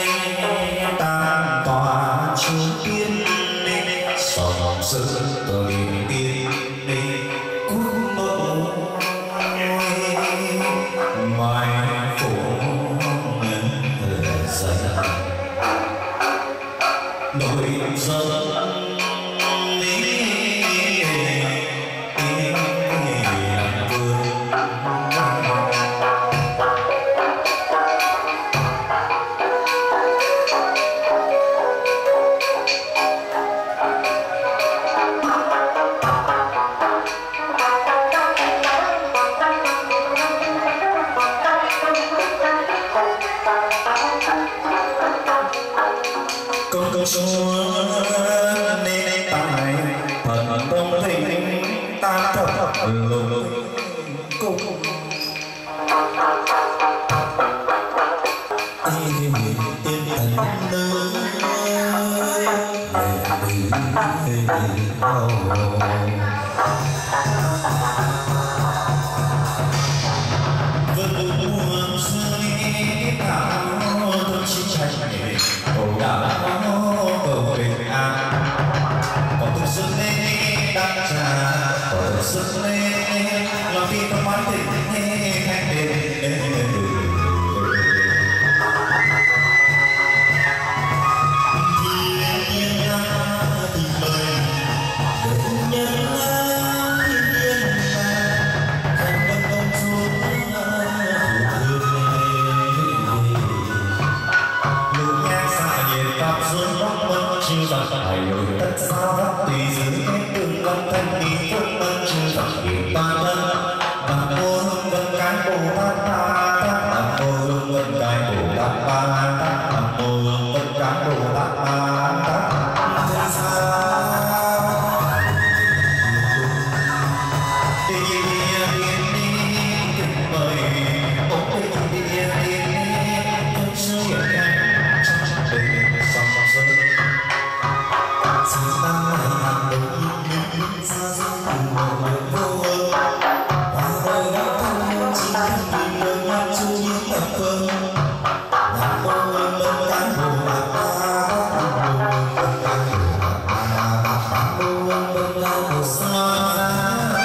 tam tòa trung tiên sòng sự tôi tiên quốc mẫu mai phủ dần nổi dần công chúa nên tài thần công thịnh ta thập lục cung tiên thần nơi vân buồn rơi thảo tôi chỉ trách để cầu đạo cầu bình an còn tôi sức lên đắc trà còn tôi sức lên làm vì tôi mãi tình thanh đền tất sao tất tùy giữ từng lâm thanh đi phước ân chư Phật hiện toàn thân bằng vô hương vân cái bồ tát ba bằng vô hương vân cái bồ tát ba bằng vô hương vân cái bồ tát ba thế sao đi mời ông đi không sư hiện hành trong tình song song sự tăng ngày hàng đầu yên xa dấu cùng một đường vô ơn và đời đã thân chỉ vì người nhạc chú nhiên tập phương là vô ơn bên cái hồ lạc ba bên cái hồ lạc ba vô ơn bên cái hồ xoa ra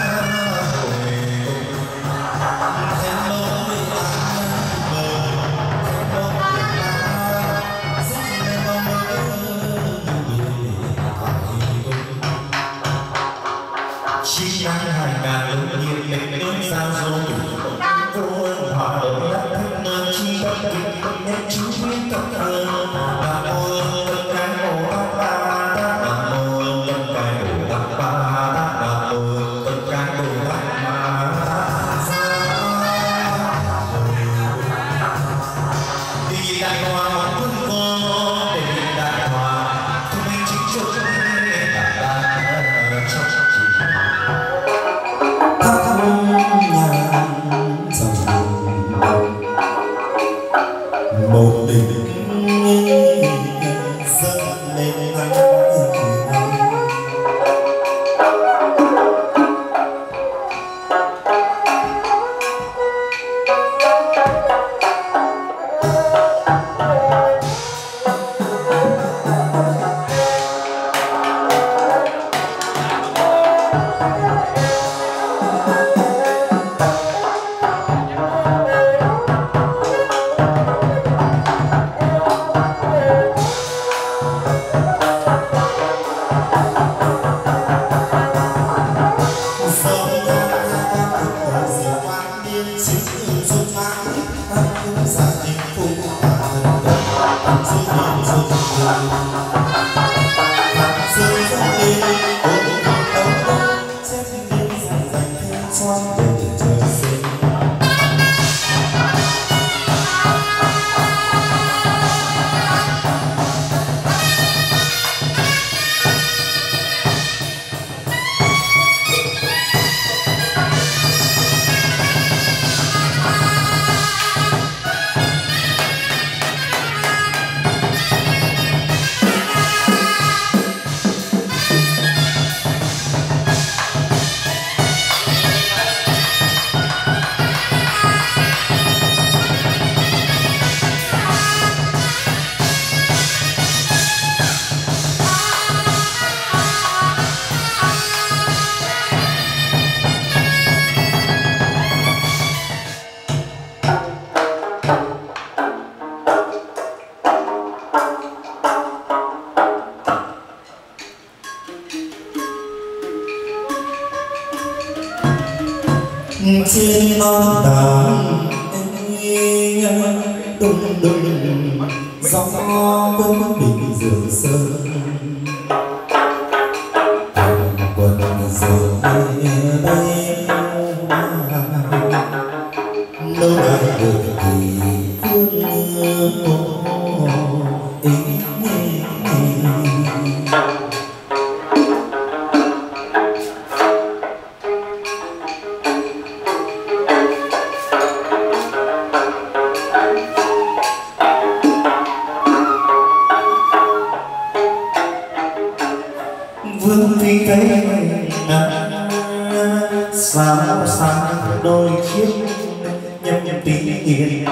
chi năng hàng ngàn lục nhiệt mệnh đơn giao dô vô ơn hòa đồng đắc thức nơi chi bất kịch nhất chú biến tập ơn là vô ơn tân cái bồ tát ba là vô ơn tân cái bồ tát ba là vô ơn tân cái bồ tát ba đi đại hòa một quân cô để đại hòa thông minh chính trực một tình dẫn lên anh trên non đảo đùng đùng gió quân bình dương sơn quân dương bay lâu đã được thì phương vương phi thấy sao sáng đôi chiếc nhâm tí hiền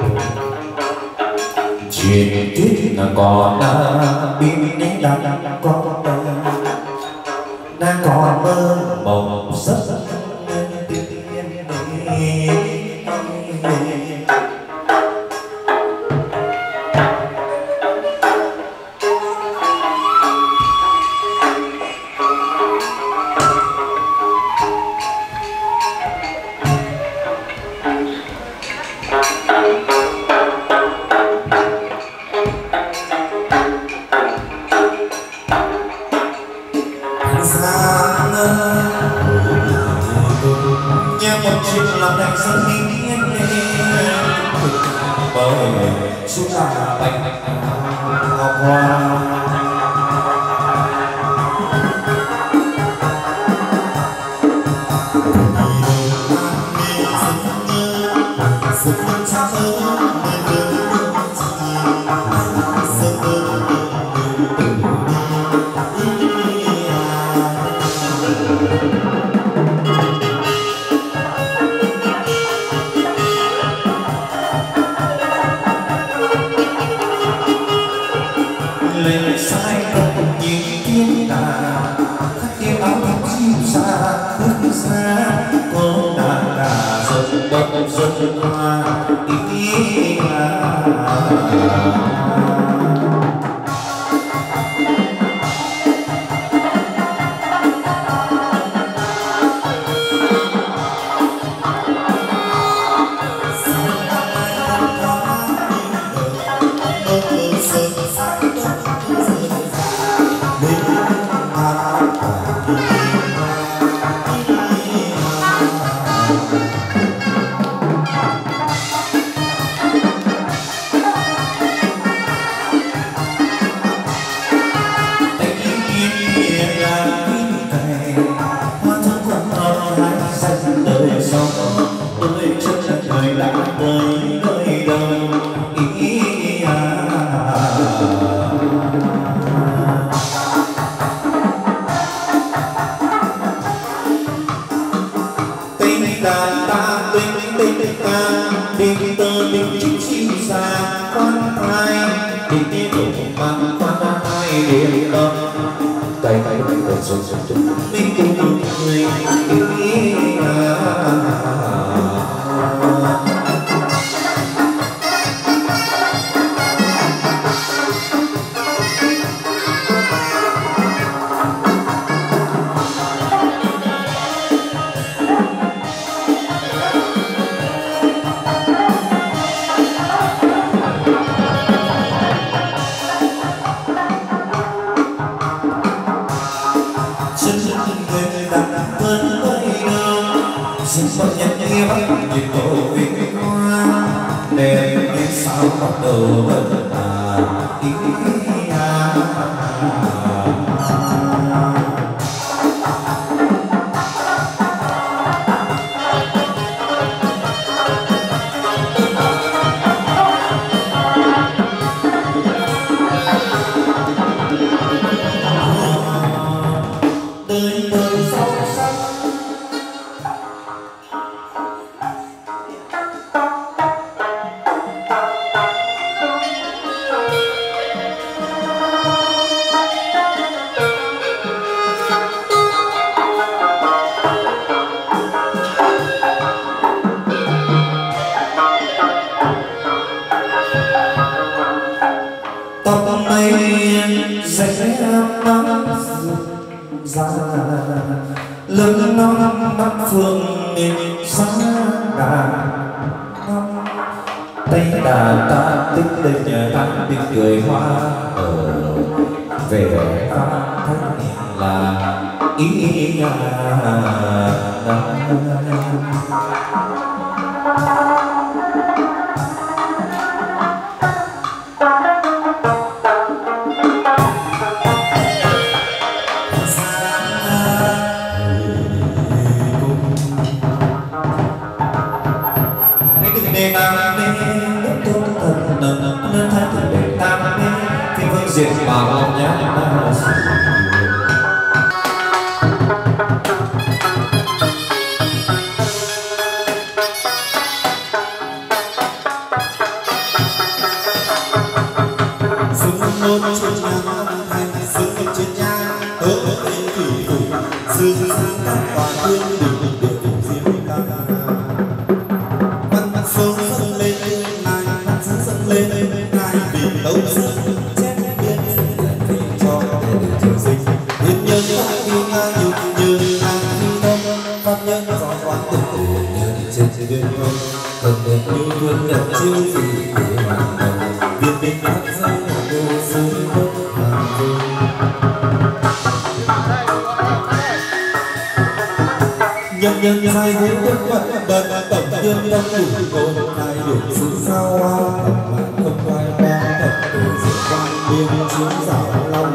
truyền thuyết là còn biết đang có đang còn mơ mộng rất làm đành sân đi bởi xuống là bạch ngọc hoa lời sai không nhìn tiếng đà khắc tiếng áo thắm chim xa bước xa con đàn đà dần bông dần hoa ý tình tơ tình chính xin xa quan thai tình đi đổ mang quan thai điện âm tay tay tay tay rồi rồi mình cùng người xin bất nhân kia bắt nhịp độ vinh hoa đêm đến sao bắt đầu vẫn ý rực rỡ lớn non bắc phương nên sáng đà tay đà ta tích lên nhà ta tiếng cười hoa ở về pha thanh là ý diệt bảo nhã sung nôn trên nhà thành sung trên nhà ở đây thủy phủ sương sáng các tòa hương đỉnh được diêm ca văn sông dâng lên này văn sông dâng lên này vì tấu sương thần đẹp như vườn đẹp chiêu gì để hoàng đầu việt bình hát ra đồ sương đất hoàng vương nhân nhân hai hối đất vận bần tổng nhân đông đủ cồn hai đủ sự sao hoa không quay ba thật để diệt quan biên chiến giáo long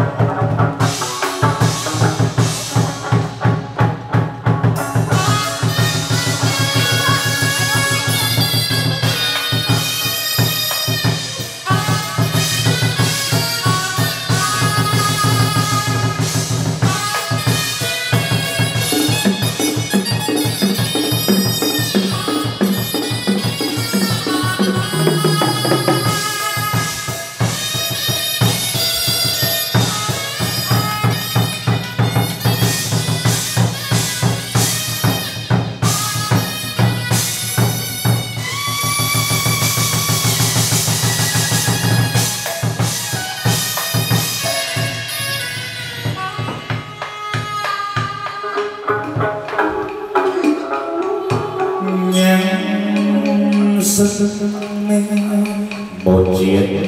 một chuyện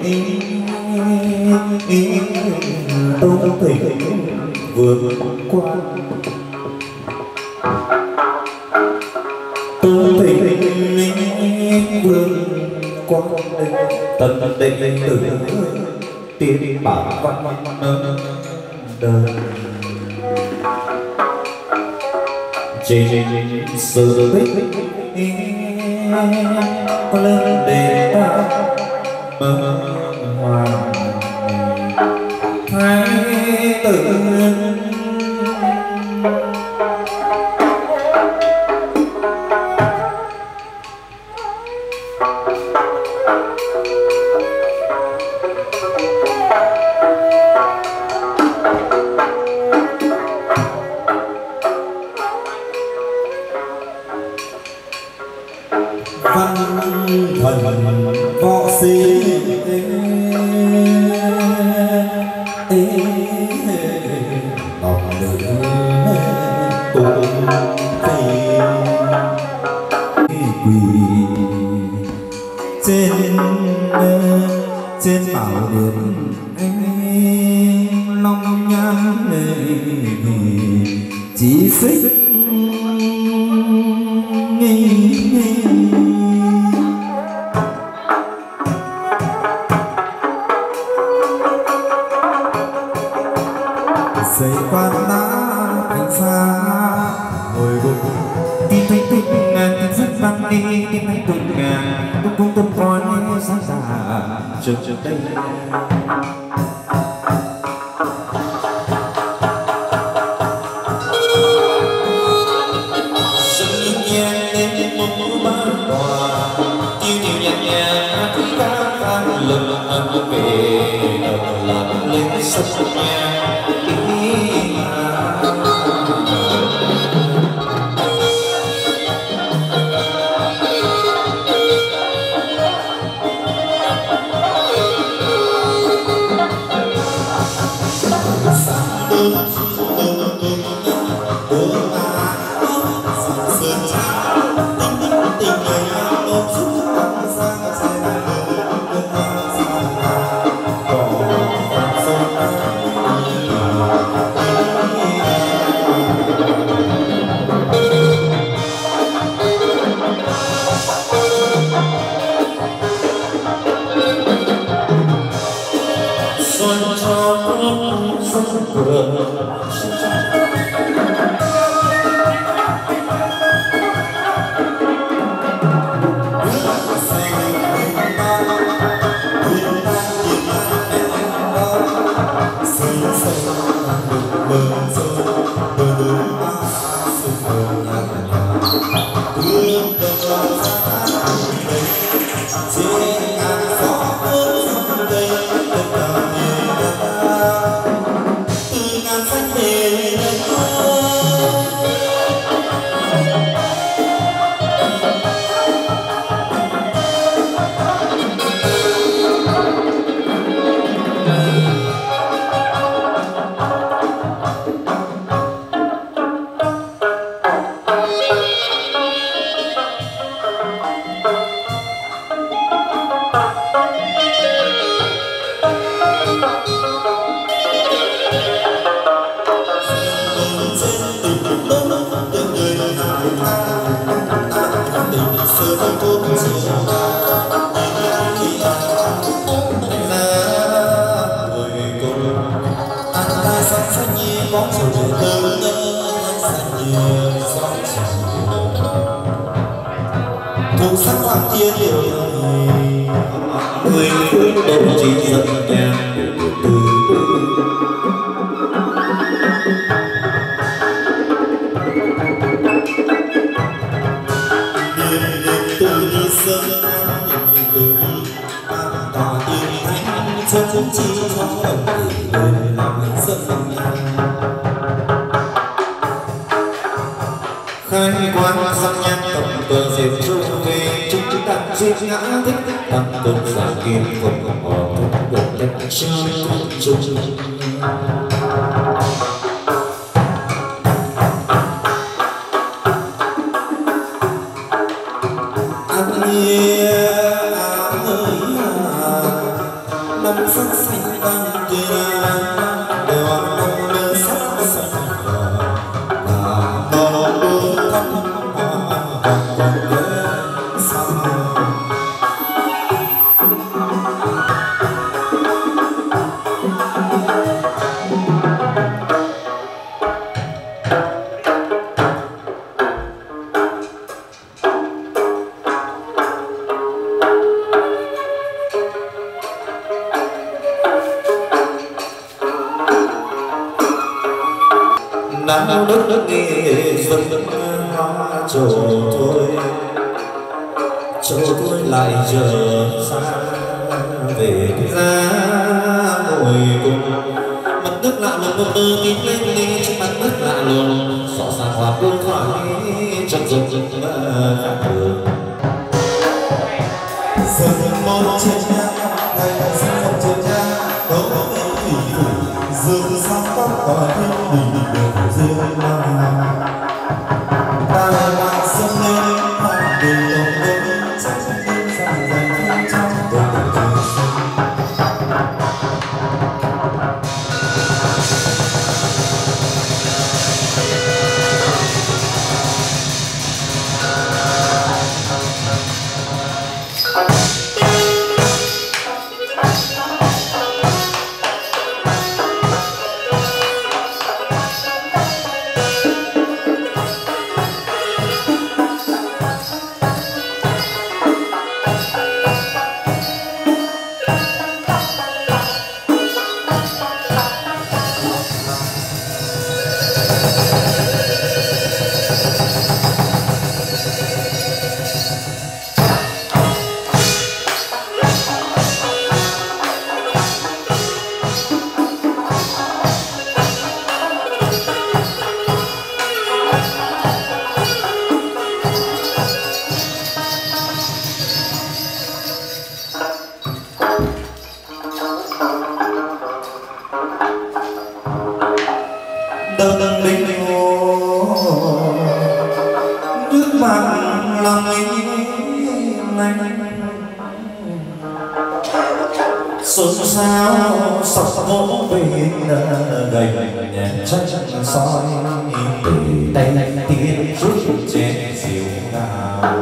tâu tình vượt qua tâu tình vượt qua tận tình từ tiên bảo văn đời trên sự tích có lên để ta mơ hoàng thái tử văn thần võ sĩ ngọc nữ cùng thầy quỳ trên bảo điện long nhan chỉ xích xây quan đá thành xa hồi gục tim thấy tình ngàn tình rất vang đi tim thấy từng ngàn tung tung tung khói sáng giả chờ đây sân nhẹ lên một ban tòa tiêu điều nhẹ nhàng quý ca vang lần lần về làm lên sân nhẹ sông cửa thu sắc hoa chia đều người phương đồng chỉ dần nhàng từ từ đi sơn từ tỏ tiếng thanh chân chi cho đồng người làm dân khai quán dân nhang tập cờ diệt trung về chúng ta giết ngã thích tăng cơn giả kim không bỏ được đất chưa chung năm sắc xanh vàng kia đều năm lơ sắc xanh nam đất nghe dân hoa trầu thôi lại giờ xa về ra ngồi cùng mặt nước lạ lùng một từ tím lên đi trên mặt nước lạ lùng rõ ràng hòa cơn thoại trong rừng rừng dần một trên nhà ngày dần một trên nhà đó là thủy phủ dương sao tóc và thiên đình được dương mang ta lại dâng lên hoàng đình đồng đến chắc chắn rằng dành trong đời trường đừng bình hồ nước mặn lòng anh xôn xao sọc vỗ về gầy chân soi từ tay tiếng rút chén rượu nào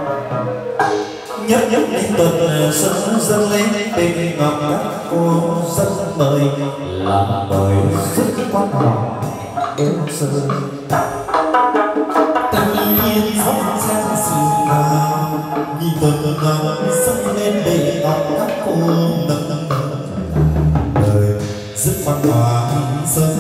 nhấp lên tuần sớm dâng lên bên ngọc các cô rất mời làm bởi sức quan trọng đến sơ tự nhiên sống ra sự nào nhìn tuần nào sống lên để ngọc các cô nâng đời rất văn hóa sớm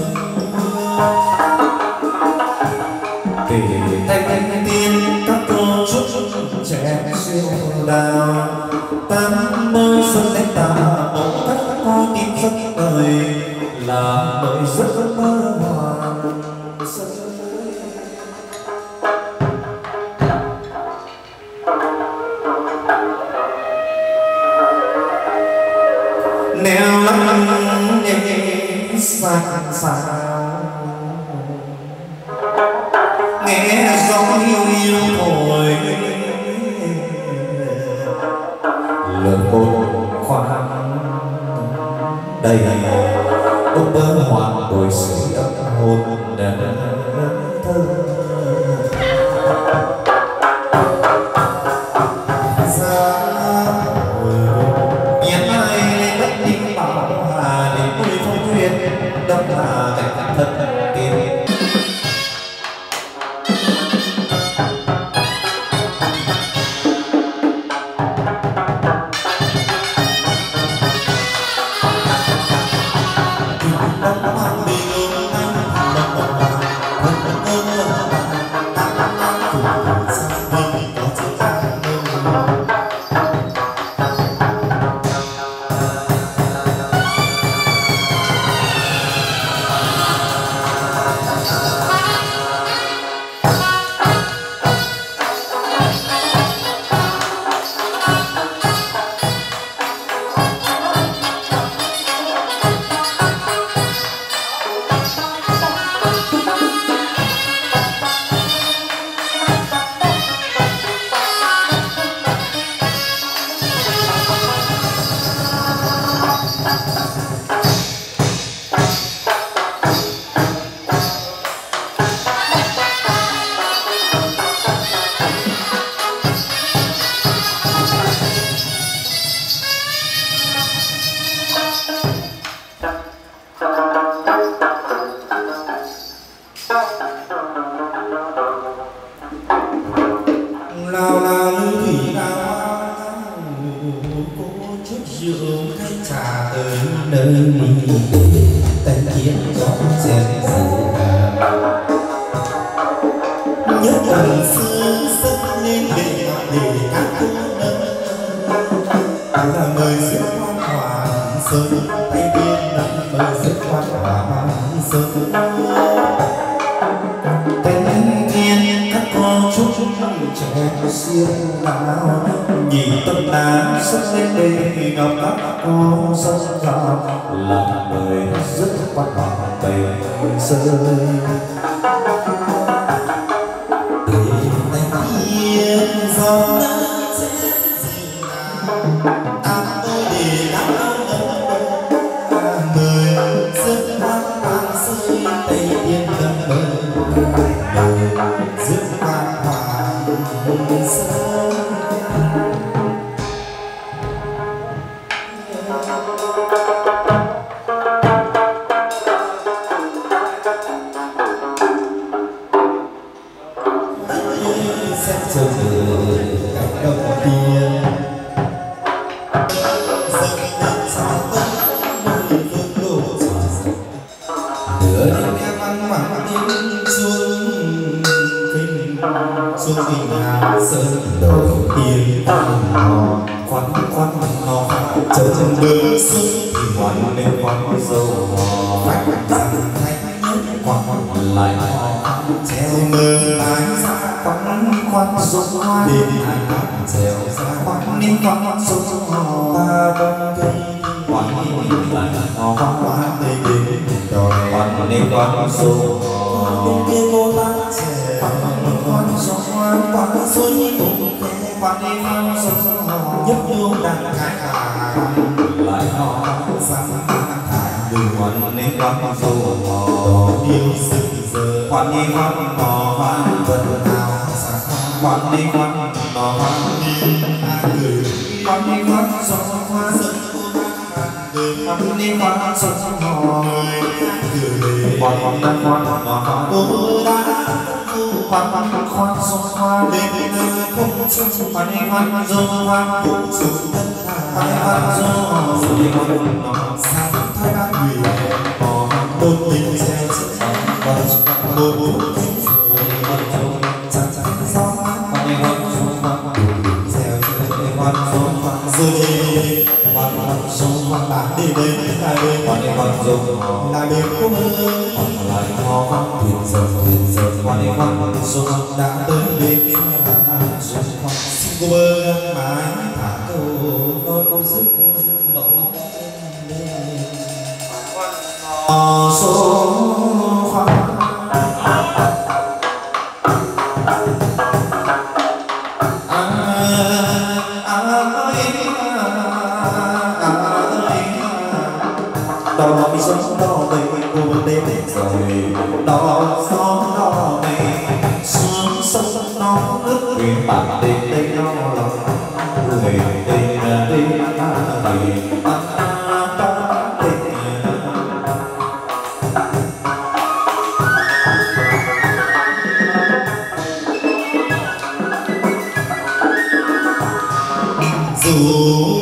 để thanh tiên các cô chúc trẻ siêu đào tam mơ xuân đánh ta bộ các cô tìm giấc đời làm bởi giấc mơ hoàng sơn neo lắm nhẹ sang sang nghe gió yêu yêu thổi lời một khoan đây ôm bơ hoàng bồi sưởi ấm hồn thơ đông là cảnh thân tiên lao lao lưu thủy lao cô chút rượu hay trà tới nơi mình tên kiến gió chèn rượu nhất lần xưa sân lên để các cô nâng là mời rượu quan hoàng sơn tay tiên nâng mời rượu quan hoàng sơn tên thiên các cô chúc trẻ siêu nào nhìn tâm đàn sắc lên đây ngọc các cô sông vào làm đời rất quan trọng tây rơi từ tay thiên gió nắng sẽ dịu nào ta tôi để đắm đời rất hoang mang rơi tây thiên đâm đời rất hoang hoàng sơn sẽ chờ cảnh đầu tiên dâng lên sao tóc môi phương đổ nửa đêm em ăn mặn tiếng chuông kinh xuân bình hà sơn đầu tiên khoan khoan hò chờ chân bờ xuân ngoan lên khoan dâu hò phách rằng thanh nhất khoan lại hò treo mơ lái ra khoan sông hoa đêm hai treo ra khoan đi khoan sông hò ta đông cây khoan đi lại hò khoan tây đến đòi khoan đi khoan sông hò bên kia cô ta trẻ khoan sông hoa khoan suối cùng khoan đi khoan sông hò nhấp nhô đàn khai hà lại hò sáng thải đường khoan đi khoan sông hò yêu rực rỡ khoan đi khoan hò khoan vần nào khoan đi khoan hò khoan đi ai cười khoan đi khoan sông hoa dân cô ta khoan đi khoan sông hỏi khoan khoan khoan bố đã khoan khoan sông khoan đêm nay không sông khoan đi khoan dô khoan cũng sông đất khoan dô rồi khoan sáng thái bát người đôi mình sẽ còn đôi bố kính rồi chẳng gió khoan đi khoan sông khoan xèo chơi khoan sông khoan rồi khoan sông khoan bạn đi đến lại bên khoan đi khoan sông lại bên cũng khoan lại khoan thuyền giờ khoan đi khoan sông đã tới bên sông khoan xin cô bơ mãi thả câu đôi câu sức mẫu số khoan đó bị sống đó đầy cô đêm rồi đó gió đó đầy sương sông nó nước vì bạn đêm đây nó lòng người đây là đây dù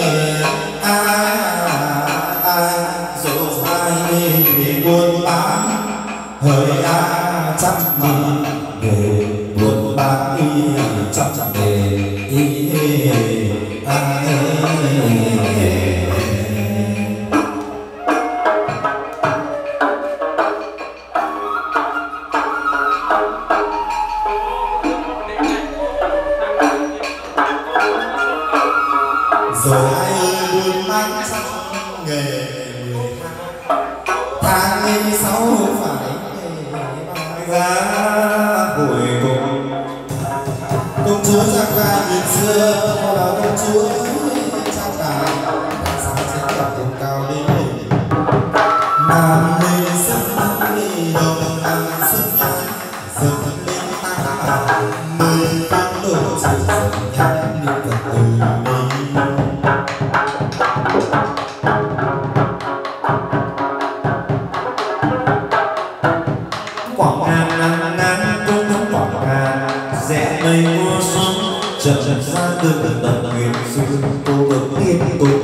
buồn bán hơi chắc mình để buồn bán đi chắc để rồi ai ơi buồn bán chắc nghề tháng 16 phải ra buổi cùng công chúa Giang Lai nhìn xưa có là công chúa Trang Đài sáng sẽ gặp tiền cao đến đỉnh nam lên sân đi đồng bằng sân nhang dần lên ta mười tháng đổ sự dần nhang đi gần từ đây rẽ mây mùa xuân chợt ra từ tận nguyện xưa cô được biết tôi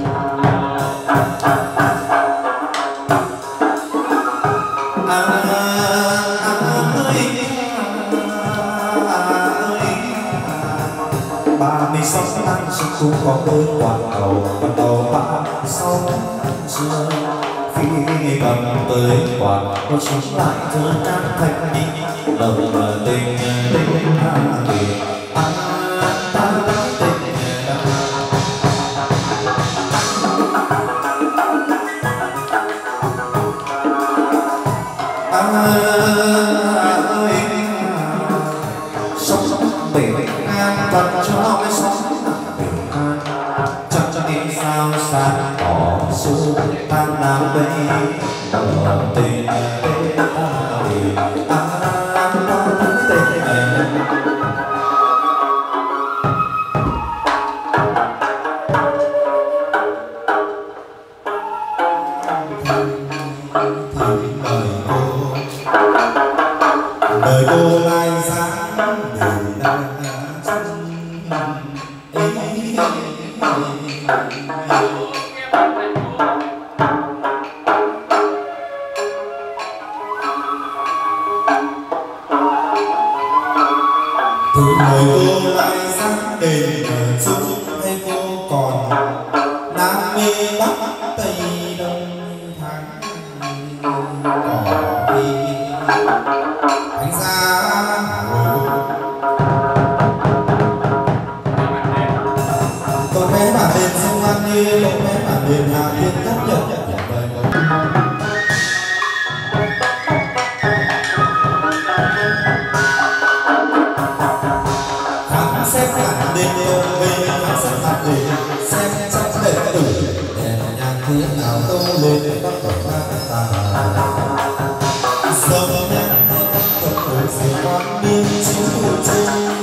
ba mươi sáu năm sau cũng có đôi quan đầu ba sáu xưa khi cầm tới quạt có sống lại thơ can thành đi lòng là tình tình ta tình sống bình an thật cho cái sống bình an chắc cho đi sao xa bỏ xuống tan nào đây tình đời cô lai dáng đời đang từ đời cô lai dáng đền chung hay cô còn nam mê bắc tây đông tháng cỏ đi anh ra tôi bé bản đền sông An Đi tôi bé bản đền Hà Tiên chấp nhận xếp bản đền đồng về xếp bản đền xem trong đệ tử đèn nhang thế nào tô lên các bậc ta sông nhang hay các bậc tuổi sự quan niên chiếu trên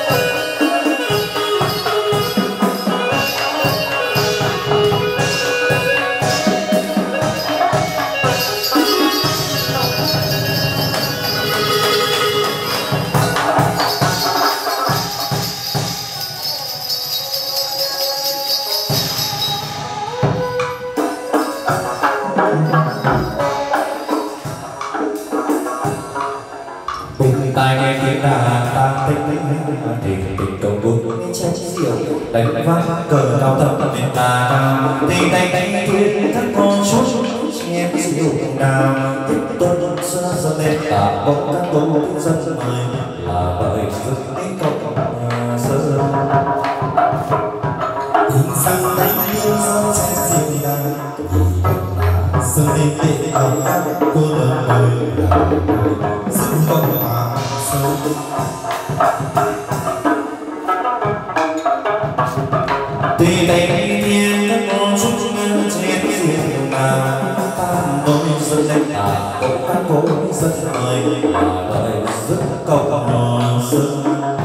tai nghe tiếng đàn ta tình công buồn tranh diệu đánh vang cờ cao thấp lên ta cao tình đánh thiên các con số em diệu đào tiếp tuần xuân lên ta bóng các cô dân mời là bởi sức đánh cộng sơ tình sang đánh yêu dấu tranh diệu đàn sơ lên để ở các cô đời sức cộng hòa tùy tay thiên các con chút ngân trên duyên nào tan đôi dân lên ta các cô dân mời là đời rất cộng sơn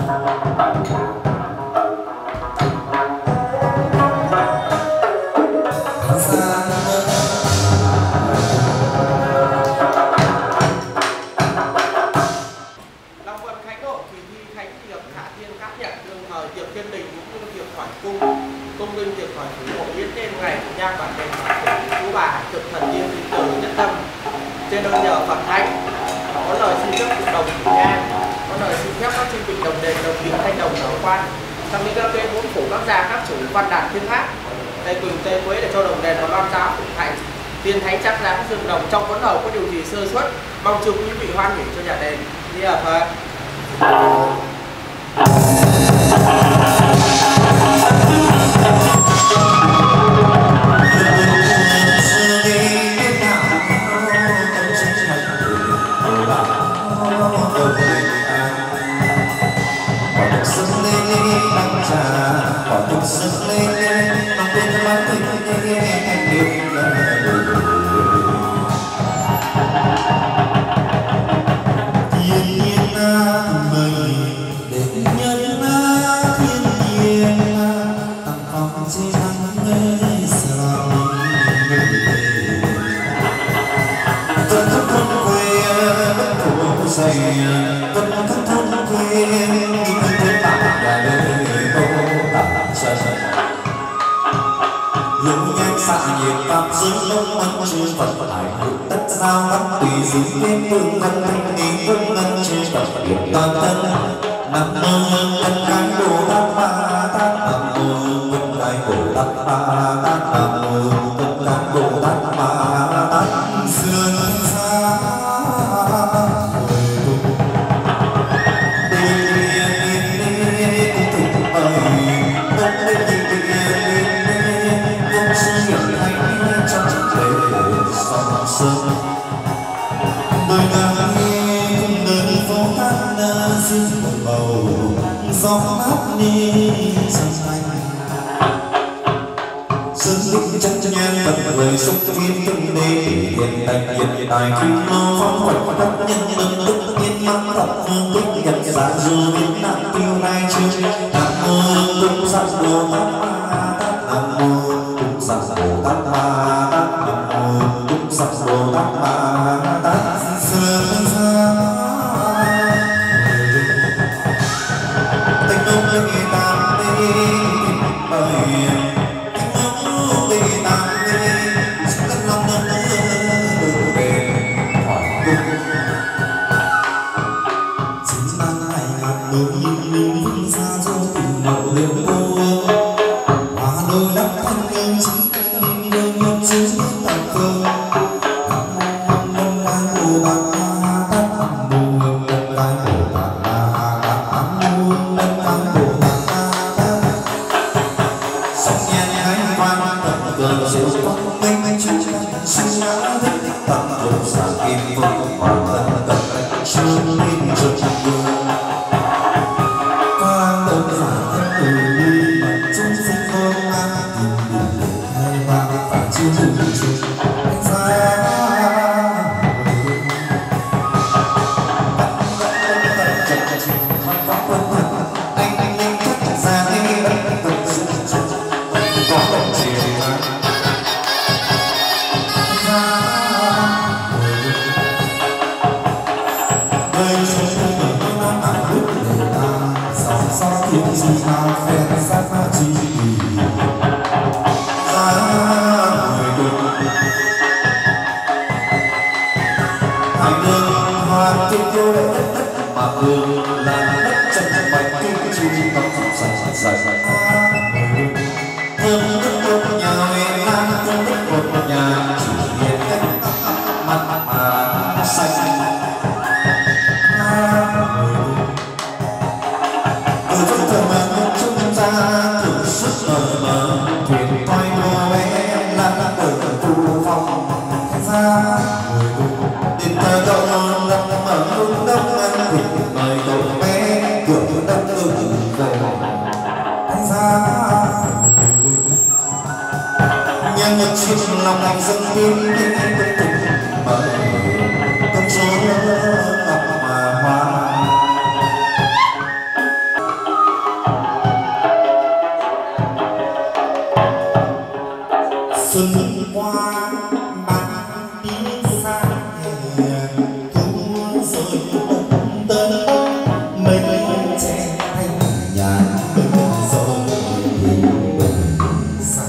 trên đơn nhờ Phật Thánh có lời xin phép cộng đồng Thủy Nhang, có lời xin phép các chương trình đồng đền đồng điện thanh đồng nở quan trong những các bên muốn phủ các gia các chủ văn đàn thiên pháp tây quỳnh tây quế để cho đồng đền và loan giáo phụng thành tiên thánh chắc giá dương đồng trong vấn đầu có điều gì sơ suất mong chúc quý vị hoan hỉ cho nhà đền như là Phật. chuyện gì mà phen sát chi ra người đừng hai đường hoa tình yêu đẹp mà đường là đất chân bạch kinh chu tâm dài dài dài thơm nước một nhà về lan thơm nước một nhà chỉ hiện cách mặt mà xanh từ trong thờ mà chúng ta thử sức mờ thuyền coi mưa bé lan ở khu phòng ra đến thời cậu lắm mở hướng đông ăn thịt mời cậu bé cửa đông về ra nhưng một chiếc lòng lòng dân tin mời công số ngọc mà hoa xuân qua bạn đi xa thu rồi tơ mây che thành nhà rồi xa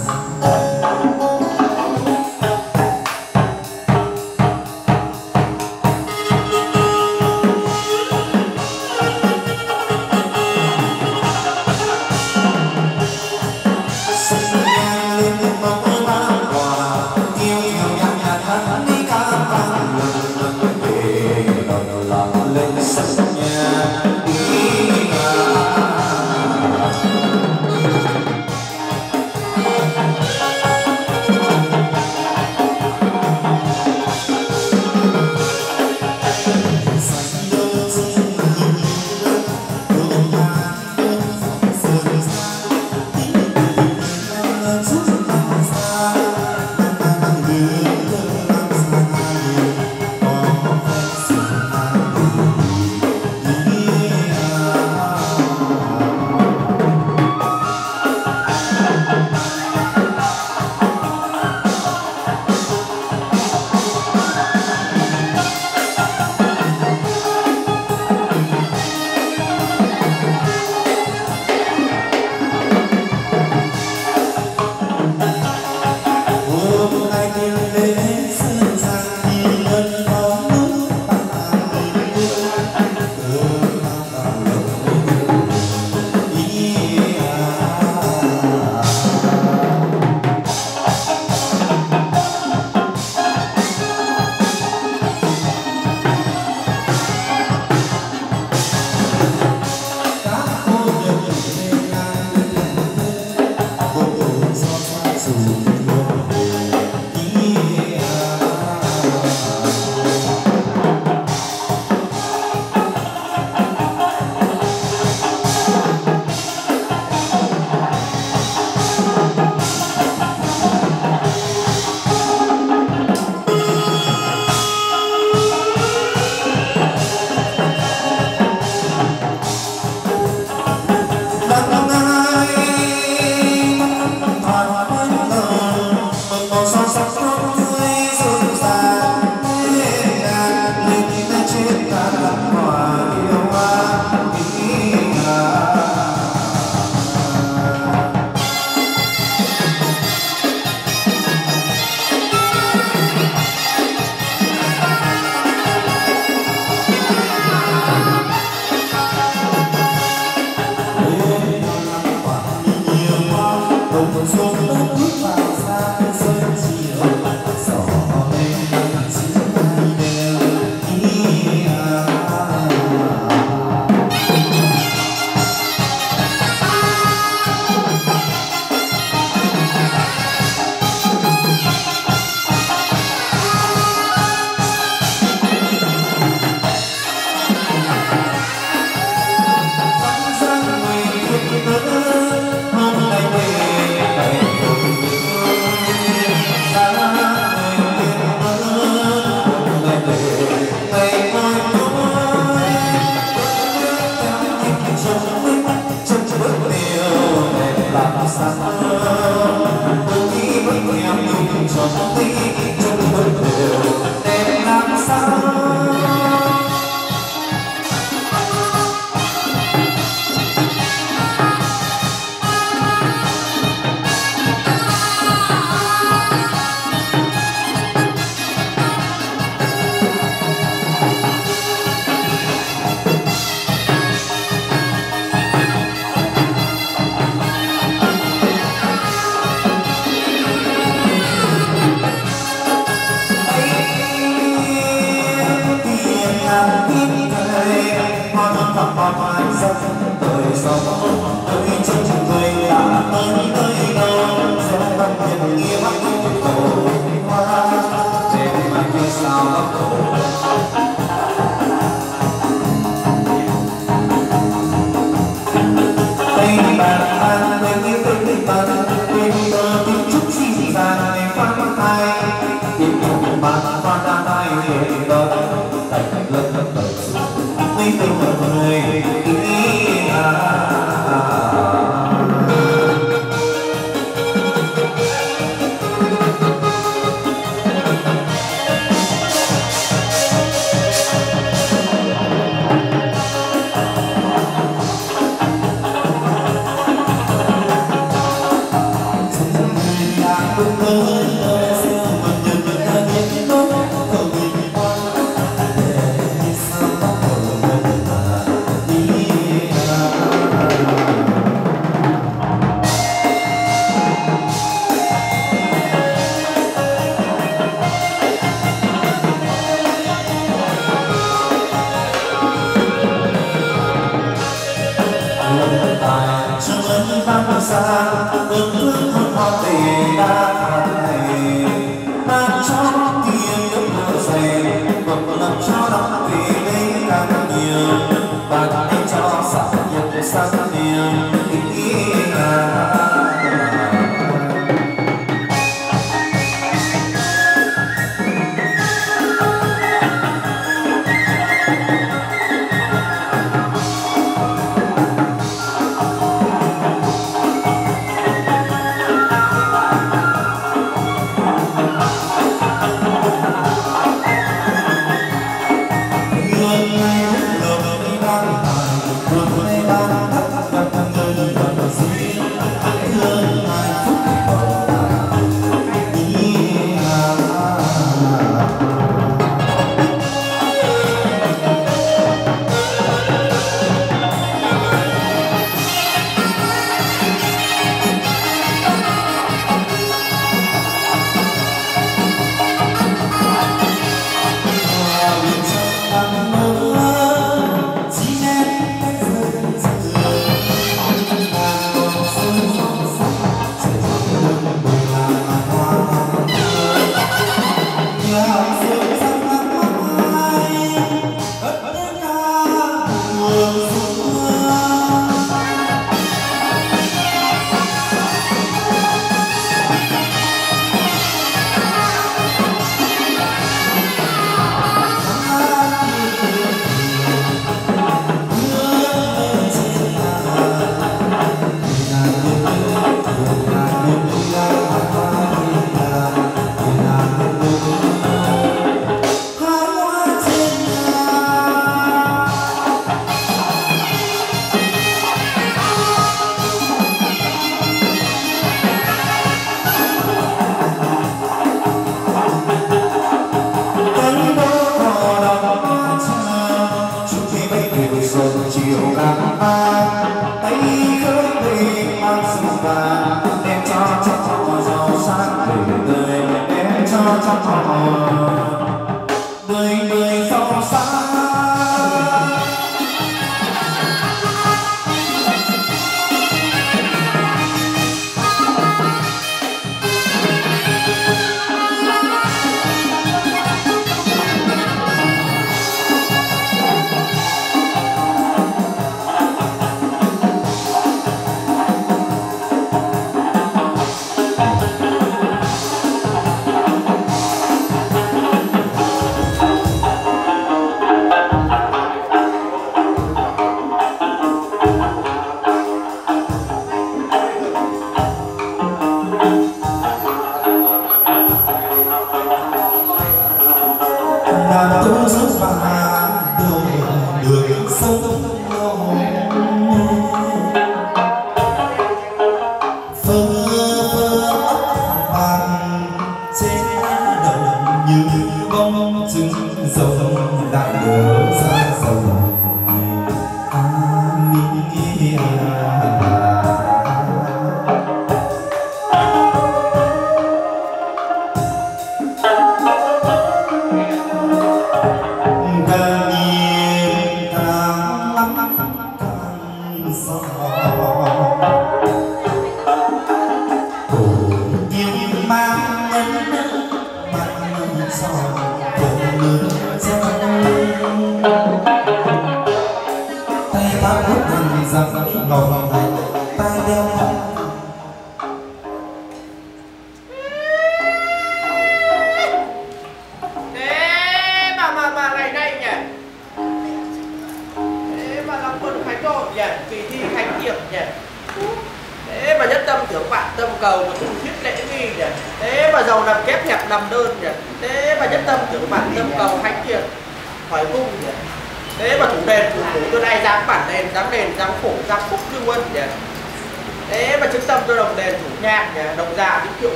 dài cho ơn vang xa ước ước hôn hoa tình đã này ban cho tiền nước mưa dày bậc làm cho đắm vì đây càng nhiều bạn hãy cho sáng nhật sáng niềm ý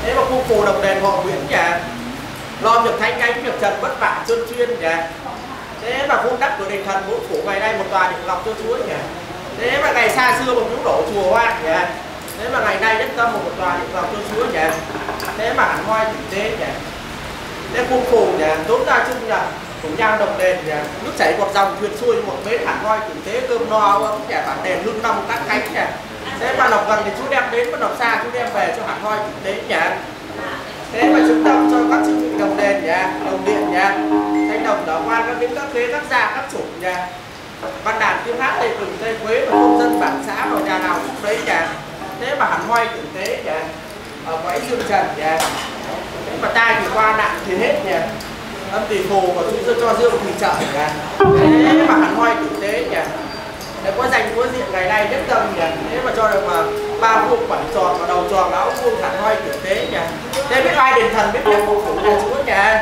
Thế mà khu phù đồng đền họ Nguyễn nhà lo việc thay cánh việc trần vất vả trơn chuyên nhà. Thế mà vun đắp của đền thần Bốn Phủ ngày nay một tòa điện ngọc cho Chúa nhà. Thế mà ngày xa xưa một miếu đổ chùa hoang nhà. Thế mà ngày nay nhất tâm một tòa điện ngọc cho Chúa nhà. Thế mà hẳn hoi tử tế nhà. Thế khu phù nhà đốn ra chung nhà cùng nhau đồng đền nhà. Nước chảy một dòng thuyền xuôi một bến hẳn hoi tử tế cơm no ấm nhà bản đền lưng năm các cánh nhà. Thế mà Lộc gần thì chú đem đến, mà Lộc xa chú đem về cho hẳn hoi tử tế nhà. Thế mà trung tâm cho các chương trình đồng đền nhà, đồng điện nhà, thanh đồng đỏ quan các đến các khế, các gia, các chủ nhà, văn đàn tiếng hát tây quỳnh tây quế và công dân bản xã vào nhà nào cũng đấy nhà. Thế mà hẳn hoi tử tế nhà, ở quái dương trần nhà. Thế mà tai thì qua nạn thì hết nhà, âm tỷ phù và chú cho dương thì trợ nhà. Thế mà hẳn hoi tử tế nhà. Để có dành có diện ngày nay nhất tâm nhỉ. Thế mà cho được mà ba vuông bảy tròn và đầu tròn áo vuông hẳn hoi tử tế nhỉ. Thế biết ai đền thần biết đẹp Bốn Phủ nhà Chúa nhỉ.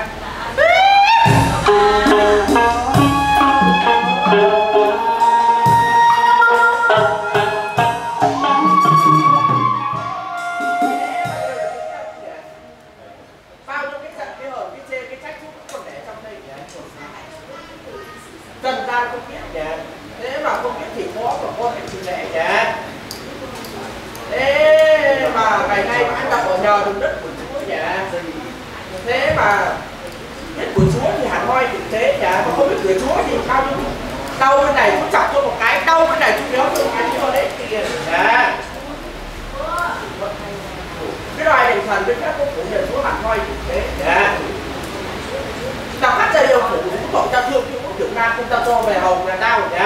Bao nhiêu cái giận cái hờn cái chê cái trách cũng còn để trong đây nhỉ. Trần gian không biết nhỉ. Thế mà không biết thì khó của con phải chịu lẽ nhỉ. Thế mà ngày nay anh đọc ở nhờ vùng đất của Chúa nhỉ. Thế mà biết của Chúa thì hẳn hoi tử tế nhỉ. Mà không biết của Chúa thì bao nhiêu đau bên này chú chọc cho một cái, đau bên này chú đéo cho một cái cho lấy tiền nhỉ. Cái loài đền thần bên các công phủ nhà Chúa hẳn hoi tử tế nhỉ. Đọc hát dây ông phủ cũng tội ta thương chứ cũng trưởng nam không ta cho về hồng là đau nhỉ.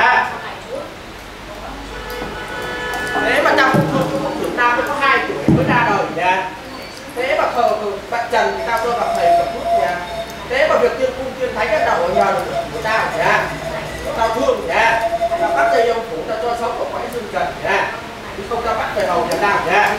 Thế mà trong cũng trưởng nam mới có 2 tuổi mới ra đời nha. Thế mà thờ bạn Trần thì tao cho gặp thầy gặp thuốc nha. Thế mà việc tiên cung tiên thánh cái đầu ở nhà của tao nha. Tao thương nha. Tao bắt dây ông phủ tao cho sống ở quái dương trần nha. Chứ không tao bắt về hầu nhà tao nha.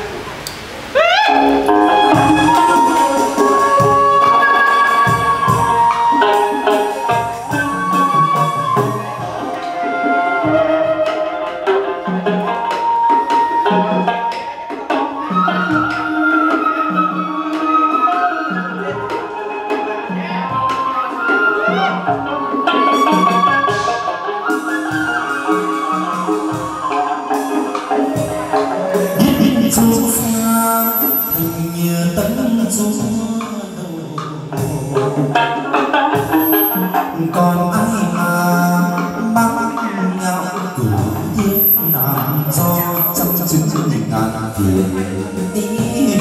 Còn ai mà băng nhau cử thiết làm do trăm chứng ngàn tiền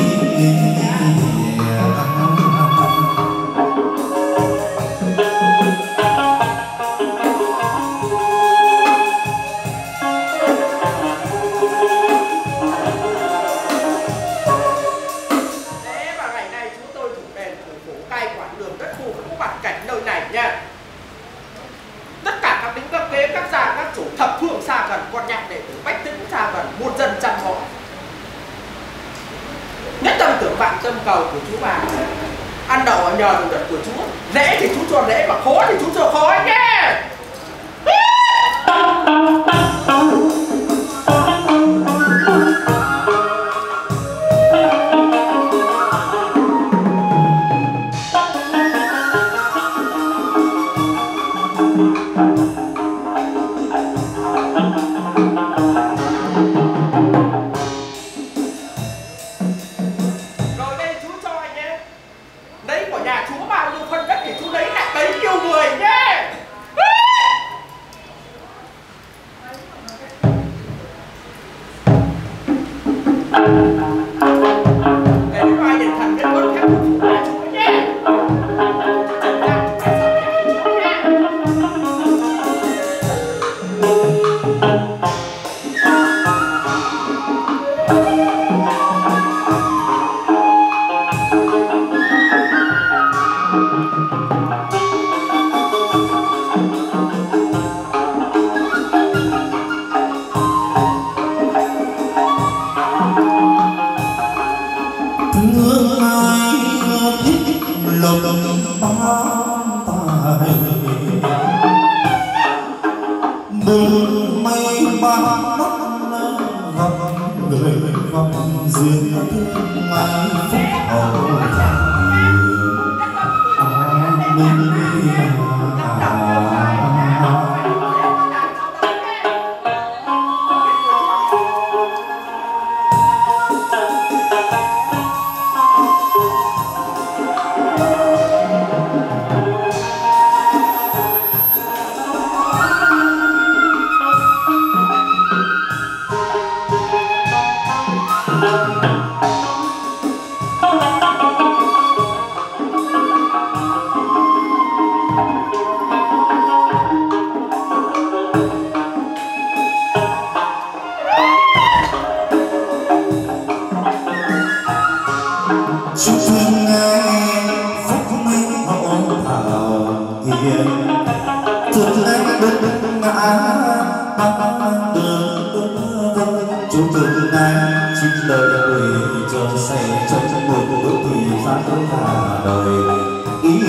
tâm cầu của chú bà. Ăn đậu ở nhờ vùng đất của Chúa. Dễ thì chú cho dễ, mà khó thì chú cho khó nhé. thương ai phúc minh hậu thảo hiền thương lấy đức ngã băng đường chú thương ai xin lời quỳ cho say trong một bước thì ra cả đời ý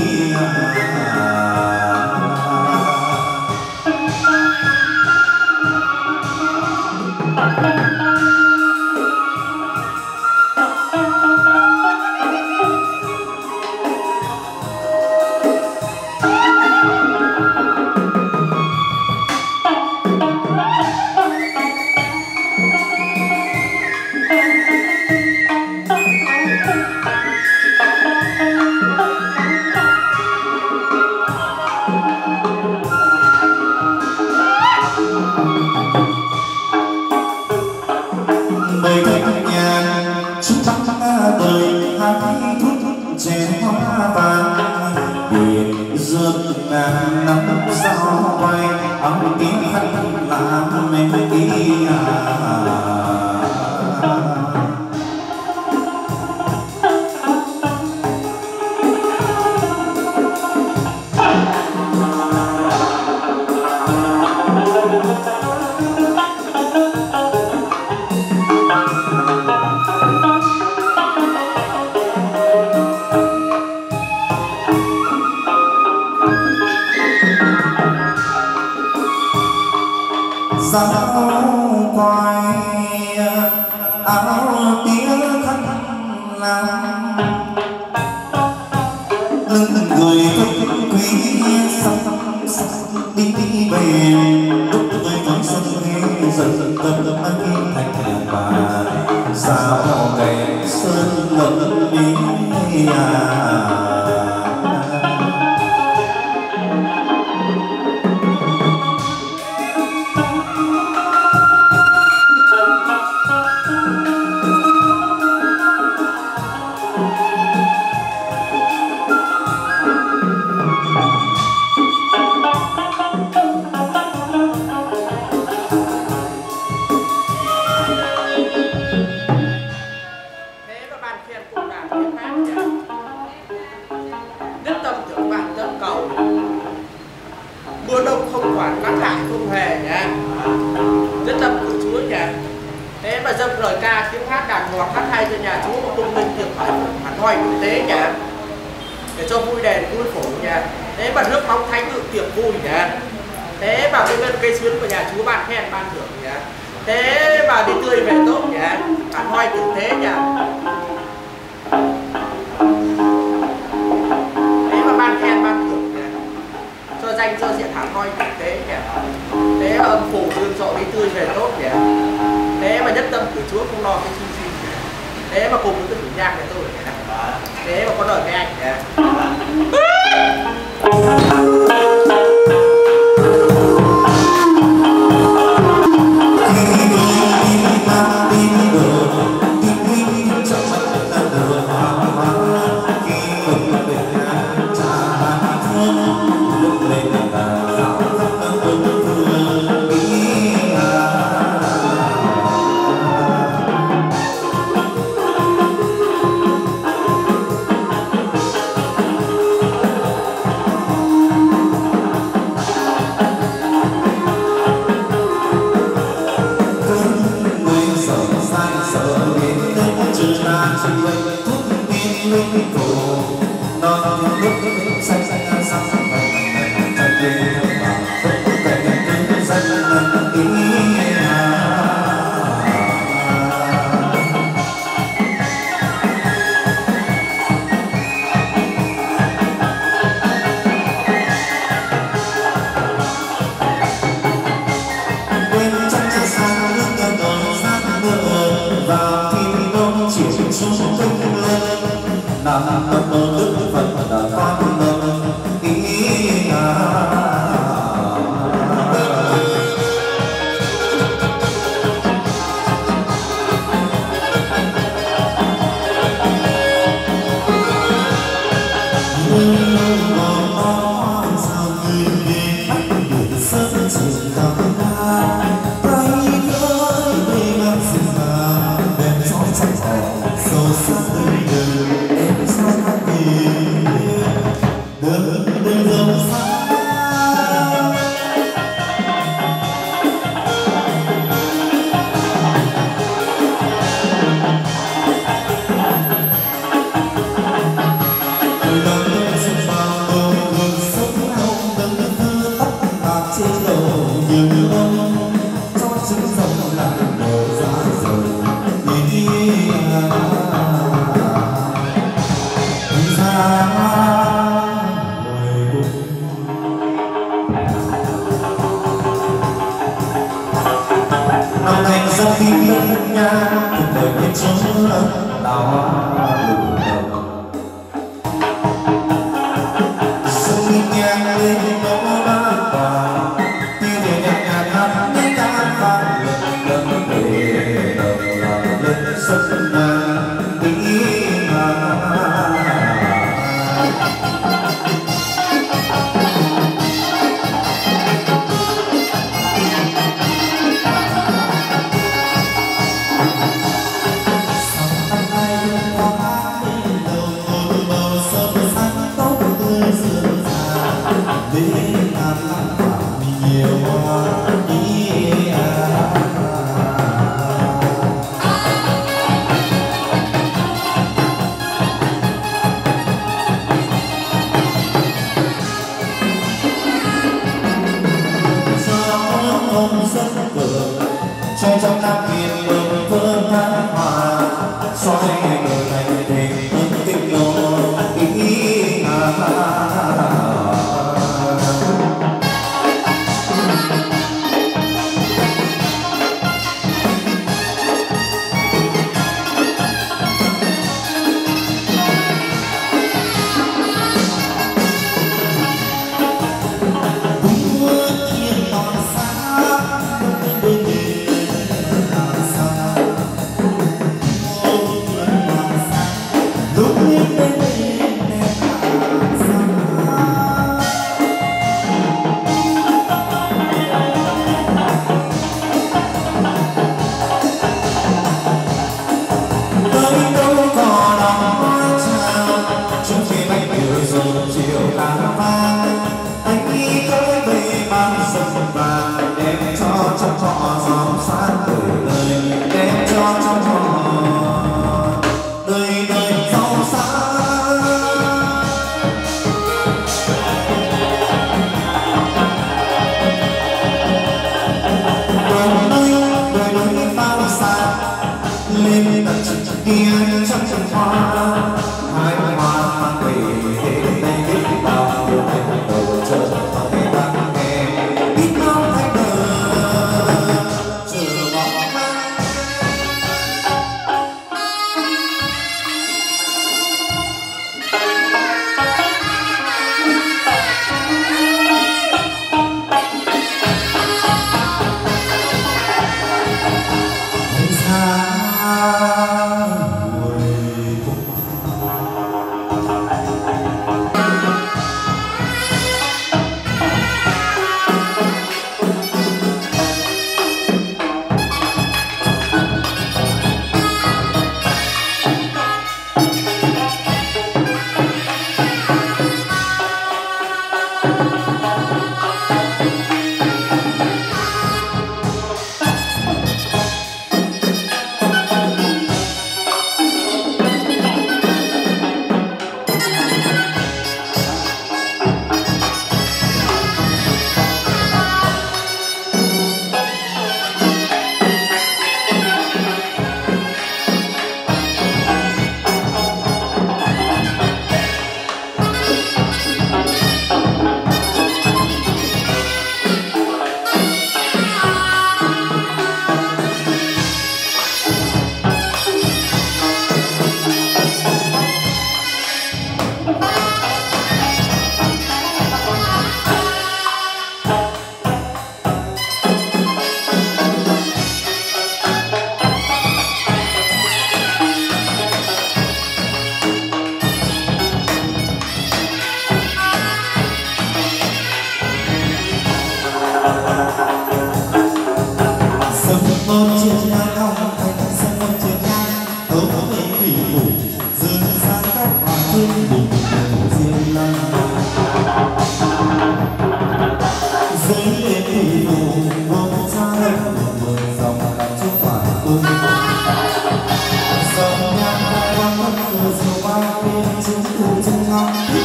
Hãy subscribe cho kênh Ghiền Mì Gõ để không bỏ lỡ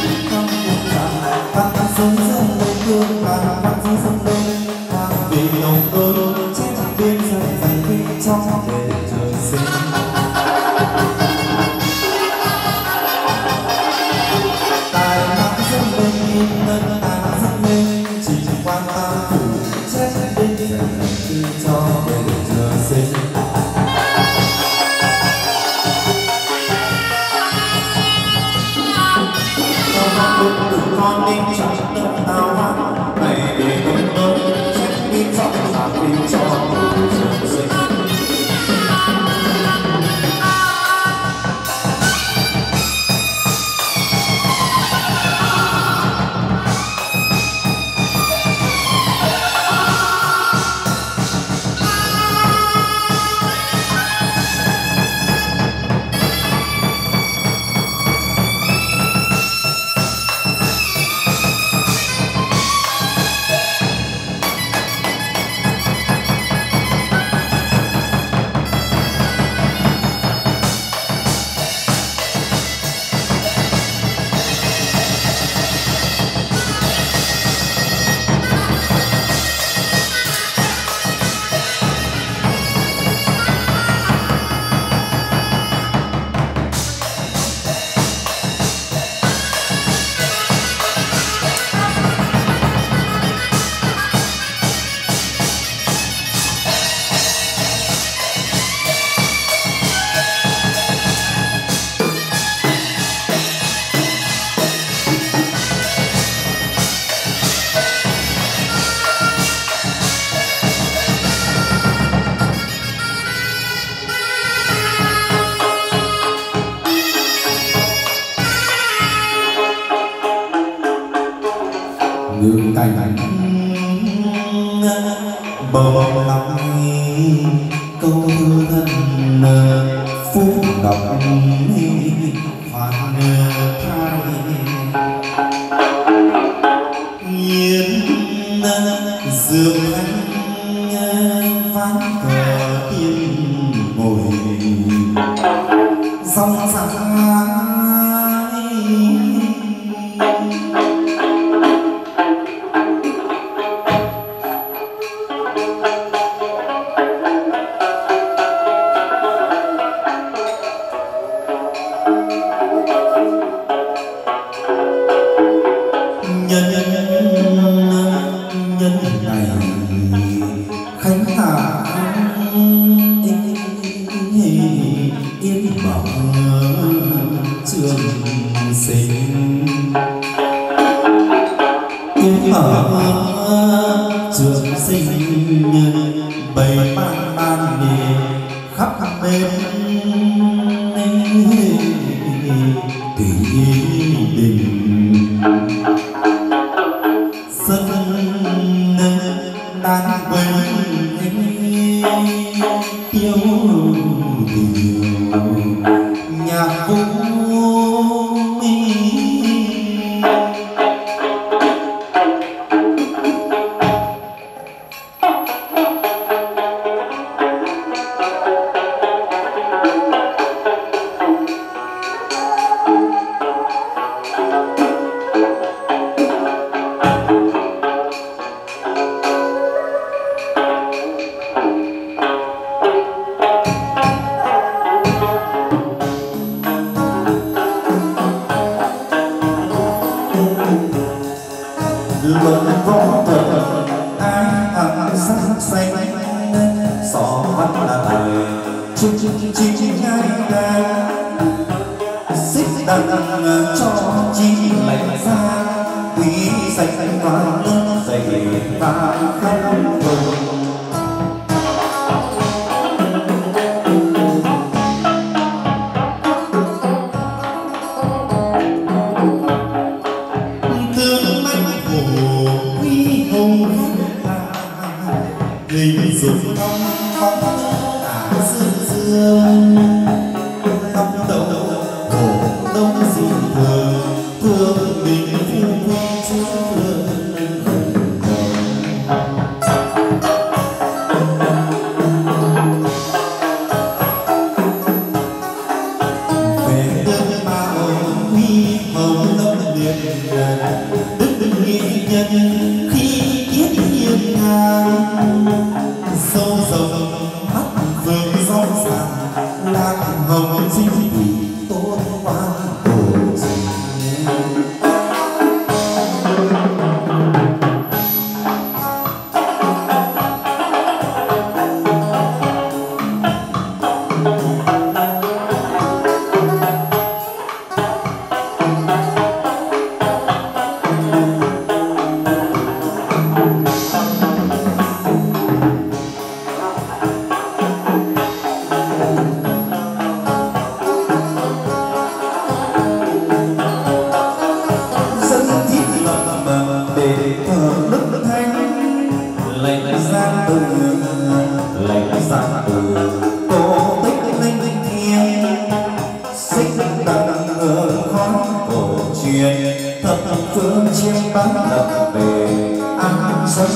con đêm trong tâm tao hát ngày về đông đông trách biết rõ là vì cho trường sinh. Ngừng cảnh bầu lòng câu thơ thân phúc đọc phản thai yên dương anh ván cờ yên ngồi dòng dã trường sinh bày ban ban đi khắp bên tỷ đình sân đàn bên yêu điều nhạc vũ luận võ thuật ai hằng sắc xanh sọ văn là đời chung chi nhai ra xích đằng cho chi lạnh ra quý sạch và lớn dày và không rồi linh dùng bóng cả dương dương long đầu hồ đông dị thường thương bình phu quý chúa thương về tương bao huy hồng đông liệt đức nghĩa nhân khi tiết hiên ngang sâu rộng mắt vương rõ ràng lạc hồng dinh vị tôn quan cổ trình truyền thập phương chiêm bán lập về an dân.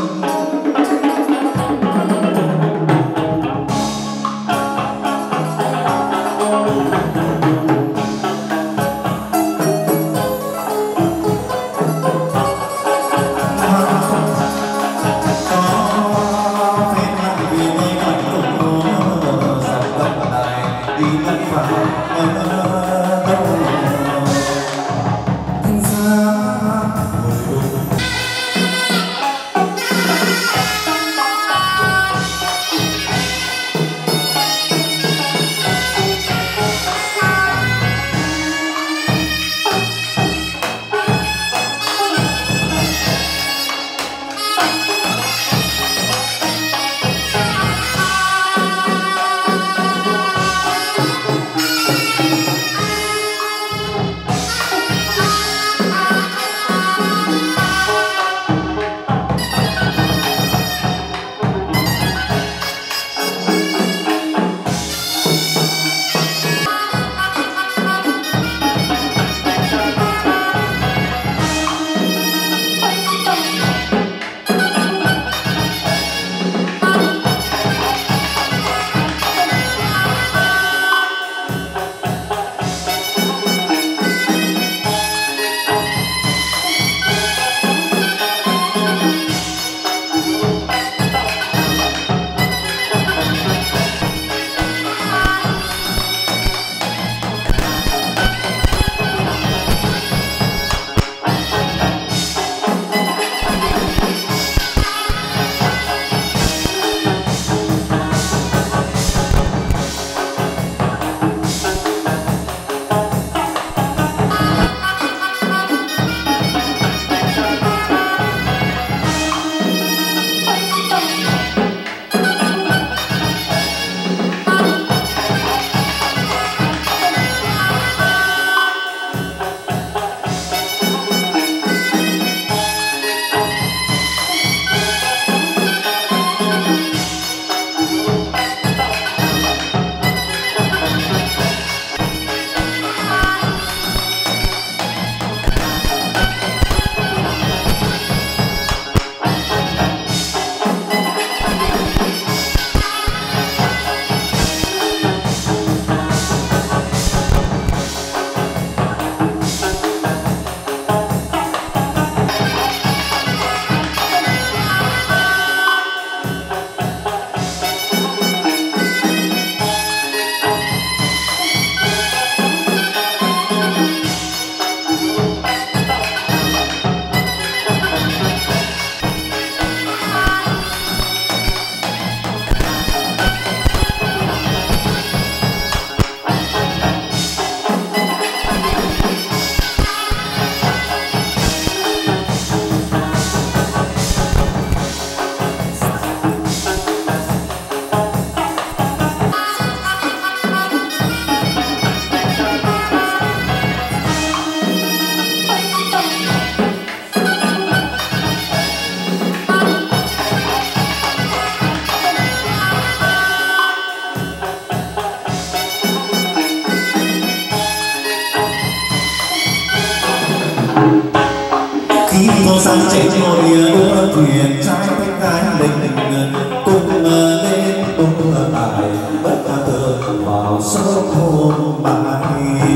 Cô sang chạy ngồi đưa thuyền trai với gái mình cùng lên tung bài bất thơ vào sớm hôm bài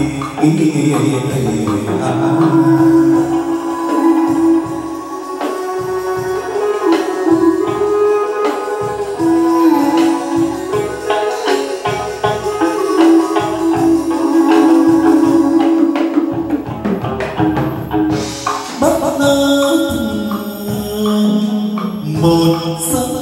một giấc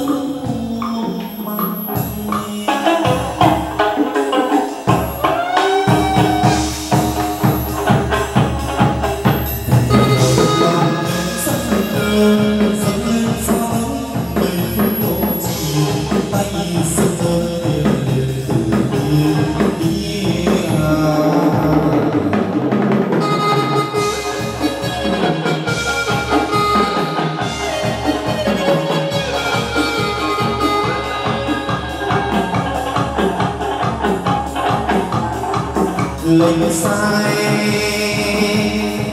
lệnh sai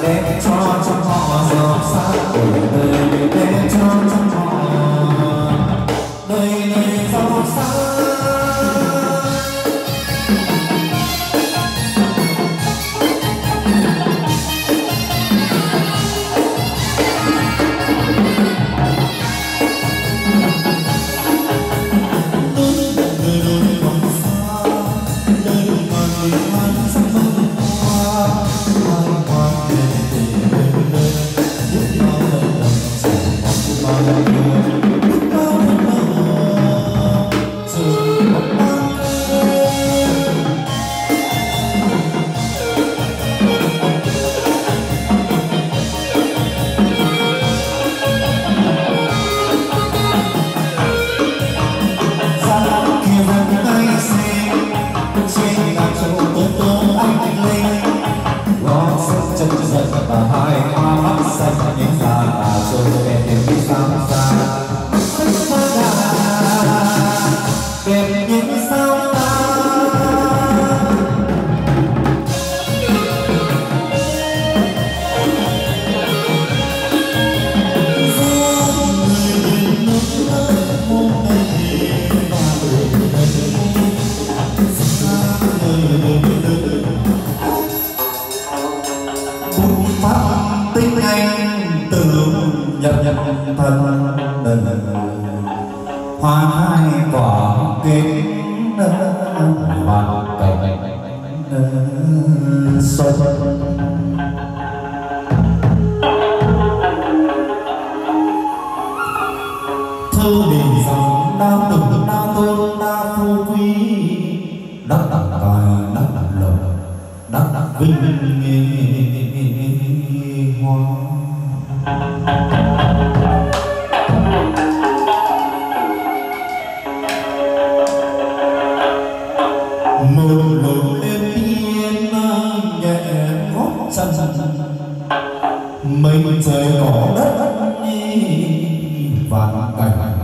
đem cho chúng họ giàu sang đời đời đem cho chúng họ đời đời giàu sang. Tinh anh từ nhập thân hoa hai quả kính hoàn cảnh xuân. Thơ đình rằng đa từng đa tôn đa phu quý đắc đắc cài đắc đắc lộc đắc đắc vinh hoa. Một lối lên yên nhẹ gót chân mây trời có đất vạn cảnh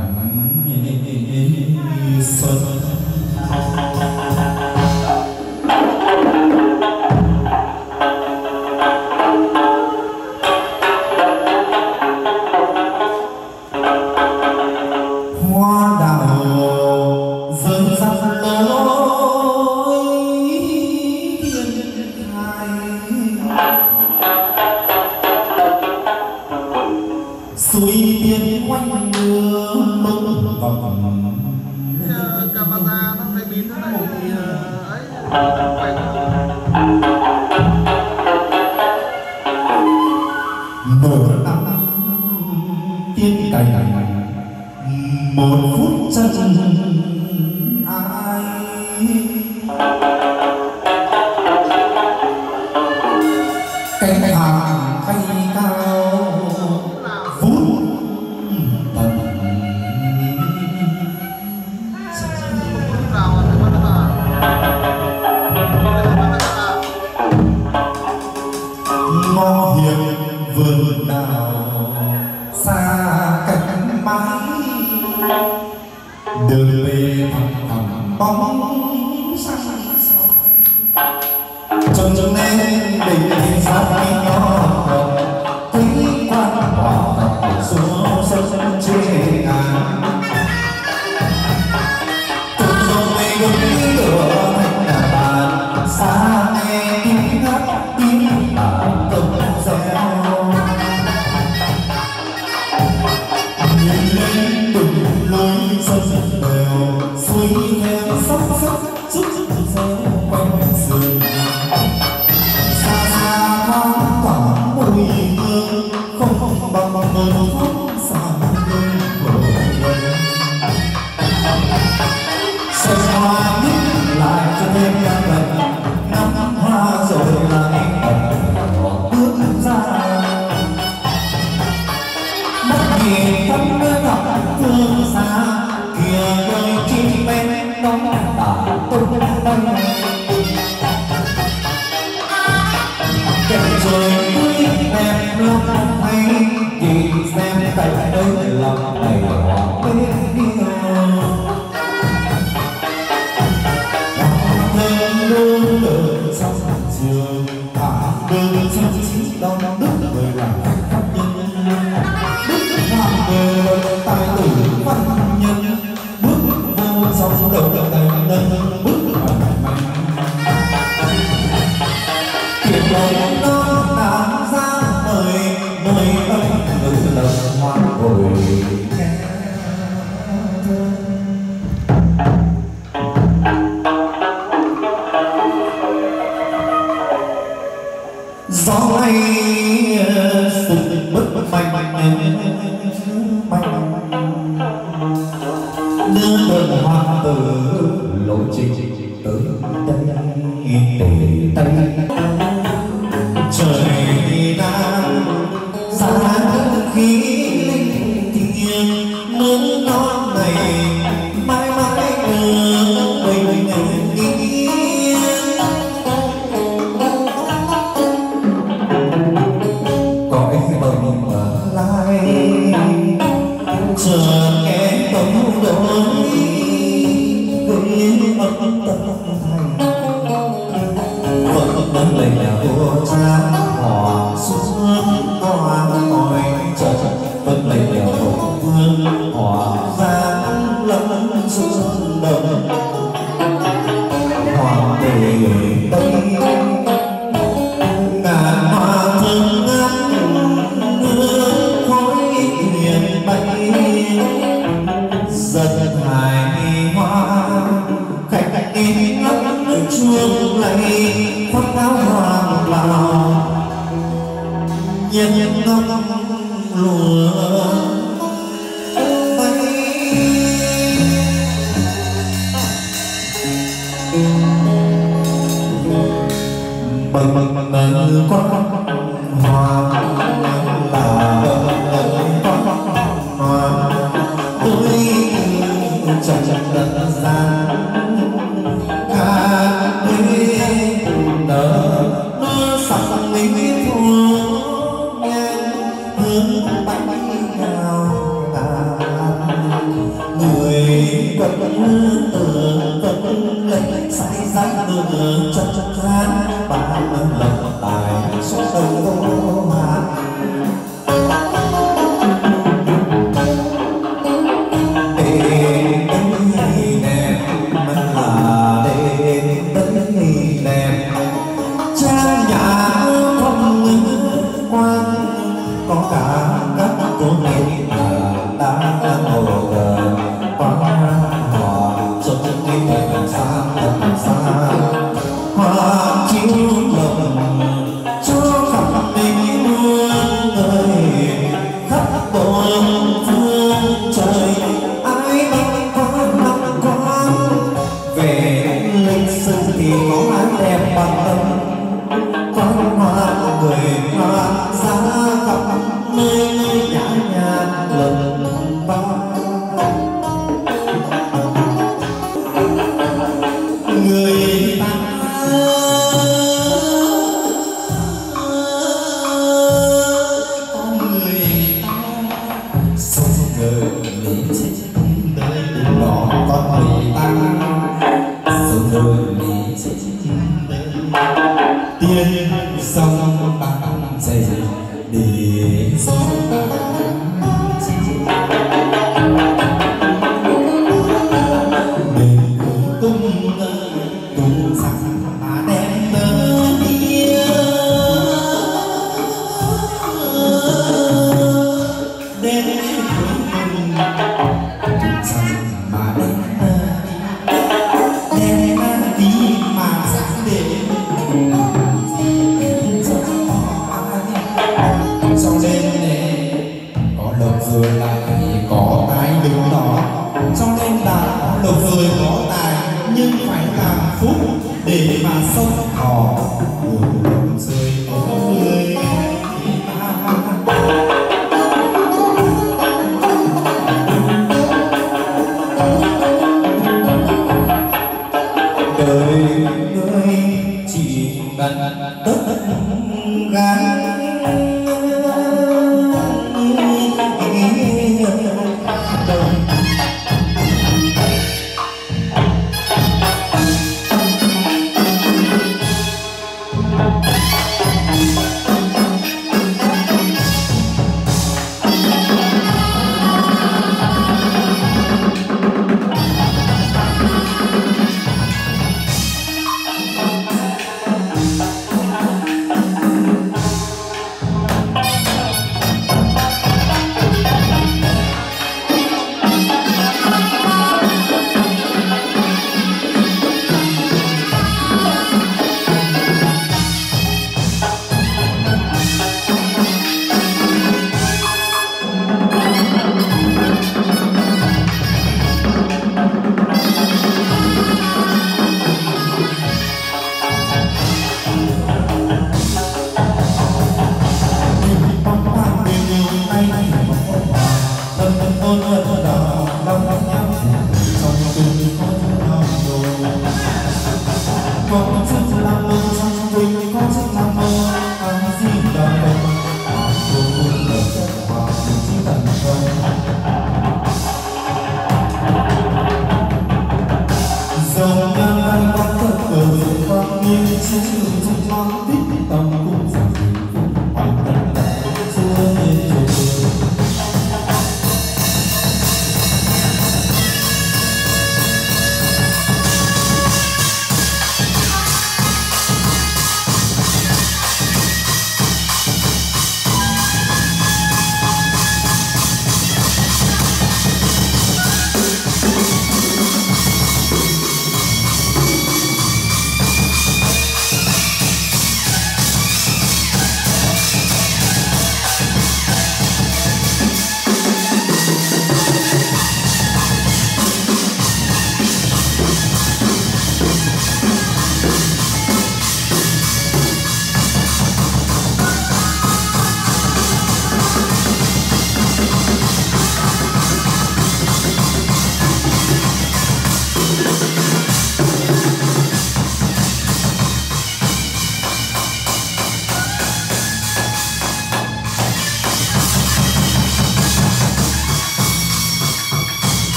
xuân. Suối tiên quanh mưa mơ vòng camera nó hay biến thế này thì ấy nở nắng tiên cảnh một phút chân ai cánh hàng bay cao phút tận ngõ hiền vườn đào xa cánh mái đường về thầm bóng sáng trông trông lên đỉnh thiên sát nó thấy quan hòa xuống sông trên ngàn từng dòng mây gấm lửa thành nhà bàn xa nghe tiếng hát tiếng bảo công reo nhìn lên từng lối sông bèo suối theo sóc sóc rút reo quanh sườn xa xa thoáng thoáng mùi hương không bằng mơ khóc xa lưng của mình sân hoa nhích lại cho thêm căn bệnh năm hoa rồi lại bước ra mắt nhìn thăm nơi thẳm phương xa kìa đôi chim bên đông tả tung bay cảnh trời tươi đẹp lắm hay nhìn xem cảnh ấy lòng đầy hoa bên yêu thêm đôi lửa trong trường thả đơn chân chí đông gió hay phụng bất phanh đưa đơn hoàng tử lộ trình tới đây trời đang xa khí thiên nước non này mãi mãi đưa bình yên cõi bồng lai chờ nghe tống đối gây ấm tâm thành vẫn lời nhà vua cha họ xuống hoa ngồi chờ vẫn lời nhà vua vương họ giáng lâm xuân đồng hoàng tề tây ngàn hoa thơm ngát hương khói hiền bay dần hài hoa khách in lắm chuông lạy khoác áo hoàng vào nhân nhân ngắm lùa bâng bâng con hoa là con hoa tôi chẳng đất gian ca đê nở nó sẵn mình thua ngang hướng bánh cao người vẫn vẫn lấy say rác đường chân chân rán ba lần tài số sâu hạt trang nhà không quan có cả các cô nghệ đã ngồi qua họ cho những cái thời xa hoa chiếu lòng cho khắp mình muôn người khắp bốn phương trời ai băn khoăn về lịch sử thì có ai đẹp bằng tâm con hoa người hoa giá khắp nơi nơi nhã nhạc lần vang người ta con người ta sống đời lý trích đời đó con người ta sống đời lý trích tiền sông băng dày để sông mình tung tung sẵn mà đem tới đi đến tung sẵn mà đem đi mà sáng đến sau đêm này có lộc rồi lại có tài đứng đó cho nên là có lộc rồi có tài nhưng phải làm phúc để mà sống thọ đường rơi có người đời người chỉ cần tất gắn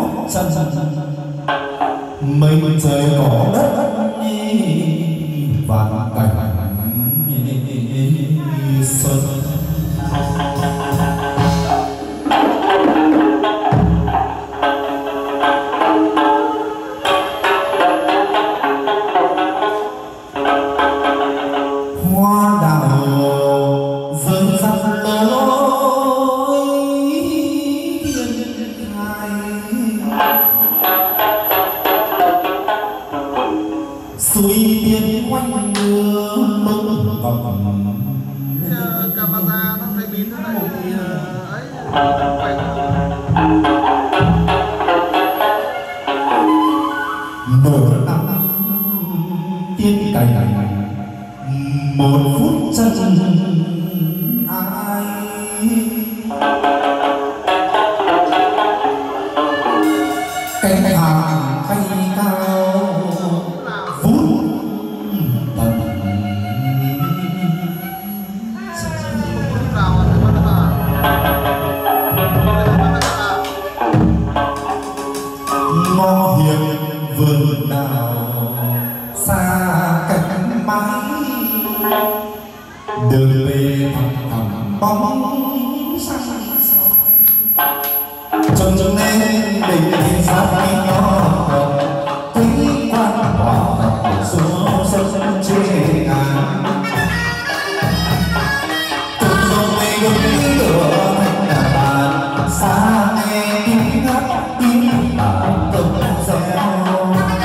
sân mây trời có đất và cảnh sơn hoa đào rơi răng lối thiên hai suối tiên quanh mưa mông vòng camera nó hay biến thế này thì ấy quay nở năm tiên cảnh một phút chân ai cánh hàng bay cao phút tầm ngõ hiền vườn đào xa cánh mái đường về thầm bóng sáng trông trông lên đỉnh sao nhỏ thấy quan hòa xuống sông trên ngàn từng dòng mây gấm lửa thành bàn xa nghe tiếng hát tiếng đàn từng reo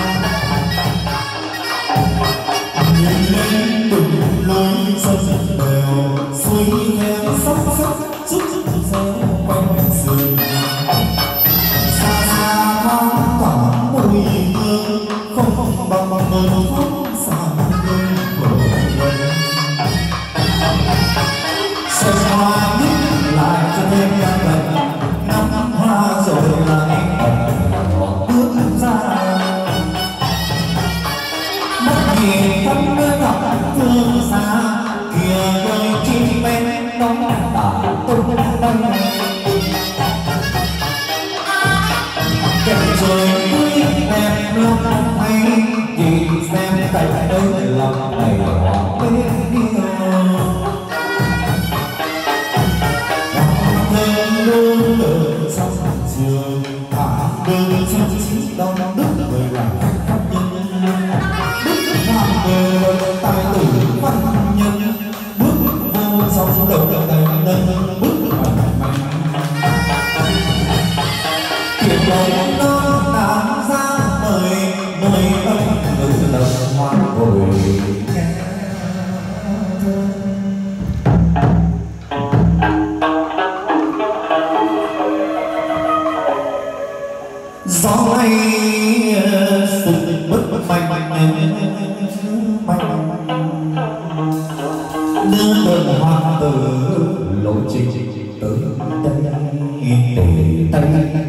nhìn lên từng lối sông bèo suối theo sóc sóc rút reo quanh sườn xa xa thoáng thoáng mùi hương không bằng mơ khóc xa đêm của mình sân hoa nhích lại cho thêm căn bệnh năm hoa rồi lại bước ra mắt nhìn thăm nơi gặp phương xa kia đôi chim bên đông tả tung bay đẹp trời tươi đẹp lắm hay nhìn xem cảnh đây lòng đầy hoa bên yêu thêm đôi lửa trong trường thả đơn trong chính đông đức người làm khách pháp nhân đức làm người tài tử văn nhân bước vô trong đầu thành đơn bước mạnh tiền đầu nó đã ra đời nơi âm ngữ lần hoa hồi gió hay sự bất mạnh đưa đơn hoa từ lộ trình tới đây tây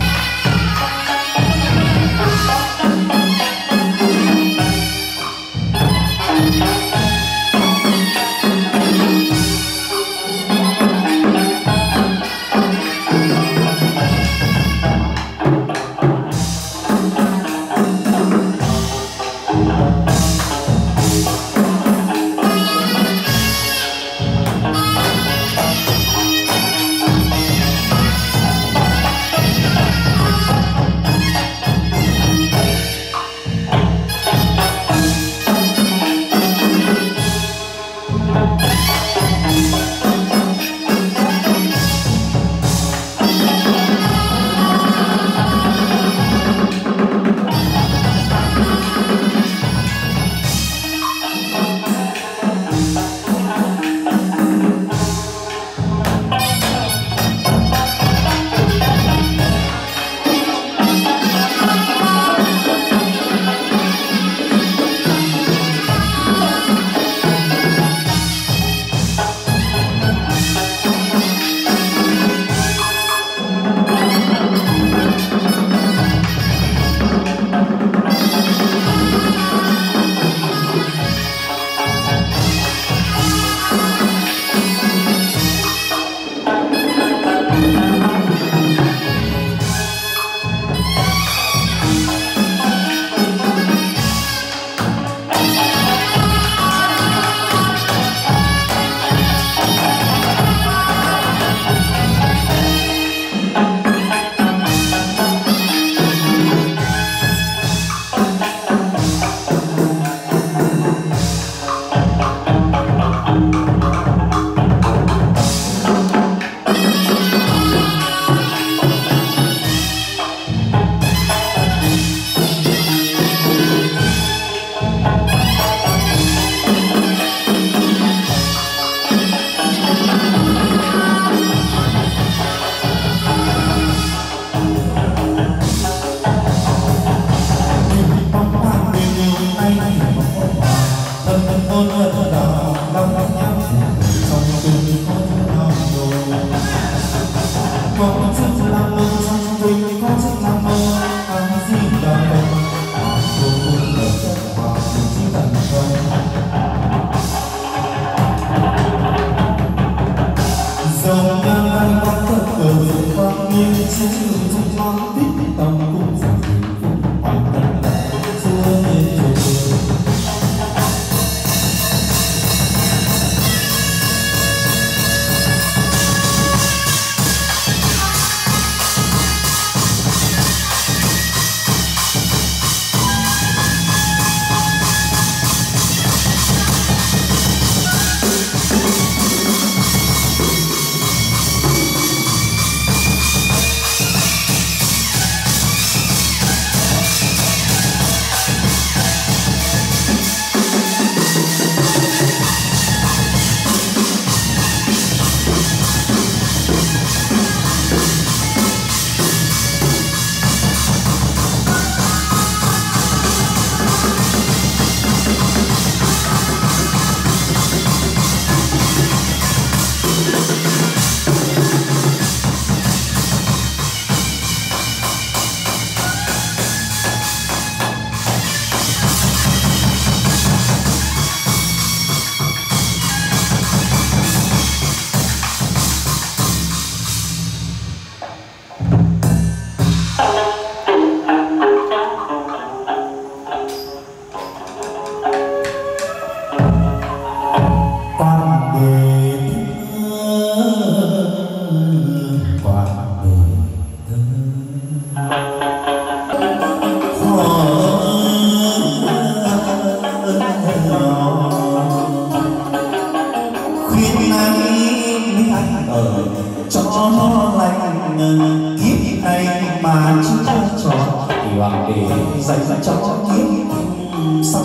hoàng để dành cho kiếp sau.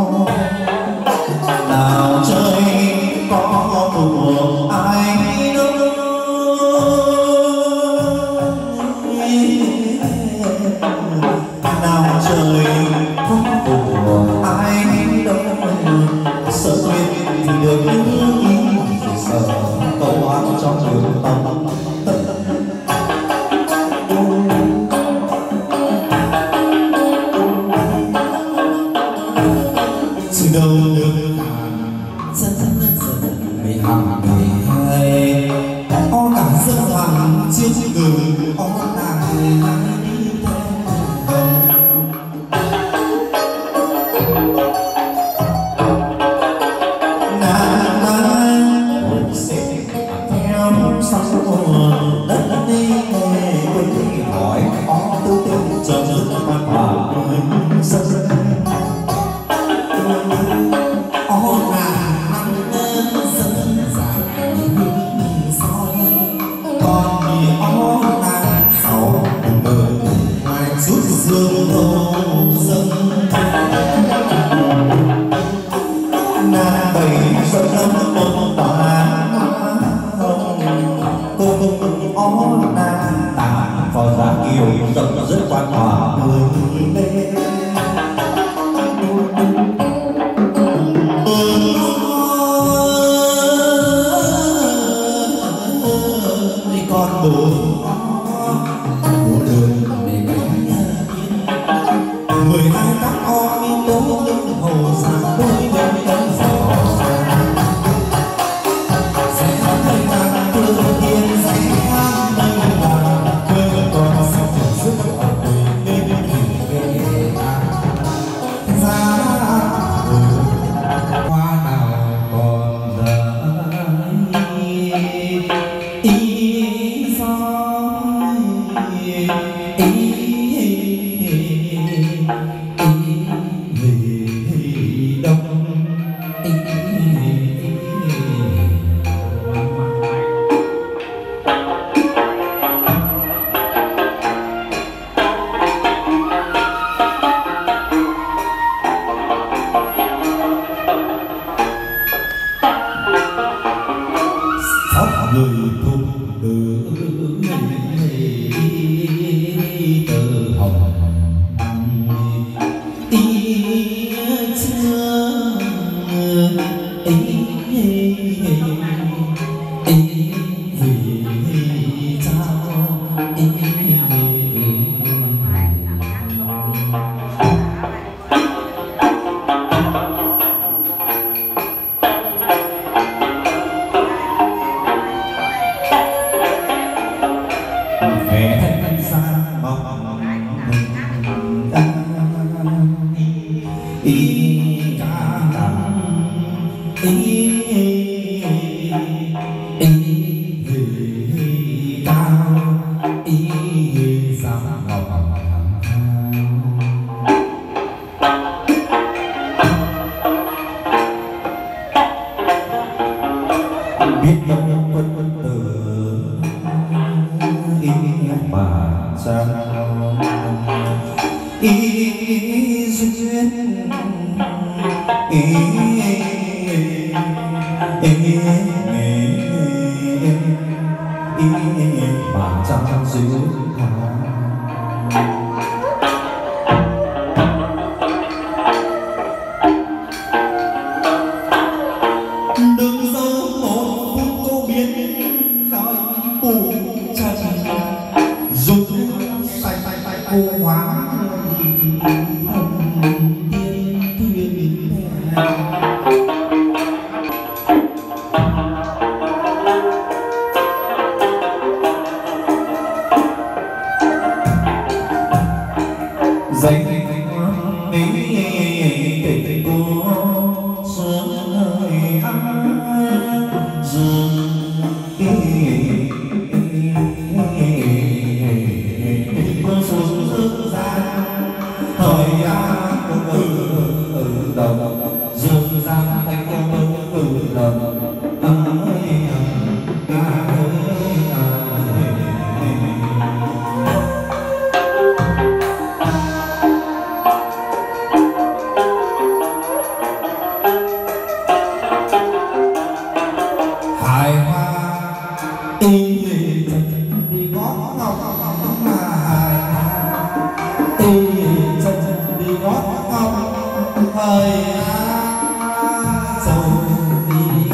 Nào trời có buồn ai đâu, nào trời có buồn ai đâu, sợ quên thì được những ý sợ câu hát trong đường tâm. Đâu được dần ngày hàng ngày hai o cả dân hàng chiếc gừng o nàng đi nàng sẽ theo sau đất đi quên hỏi o tư tình cho rất quan hòa dân dương thôn dân nàng bầy dân lâm một tòa hồng cùng ó nàng tàn phò giá kiều rộng rất quan hòa người lên đi con đường 12 các con miên tố những hồ sáng đôi bên cánh gió sẽ thấy nàng thương thiên sẽ mây vàng quê con sẽ phải sức ở đời nên về ra hoa nào còn đời ý soi ý người phụ nữ tơ hồng ý chưa ý trao ý ca đàn ý cao ý giang ngọc biết đâu quân tử ý mà sang ý duyên mà trong duyên đừng dấu một phút cô biến khói bụi trần dùng say cô hóa dành ý tình cô sớm ơi dừng cô xuống dương gian thời đầu dương gian thành cô đầu hơi sầu đi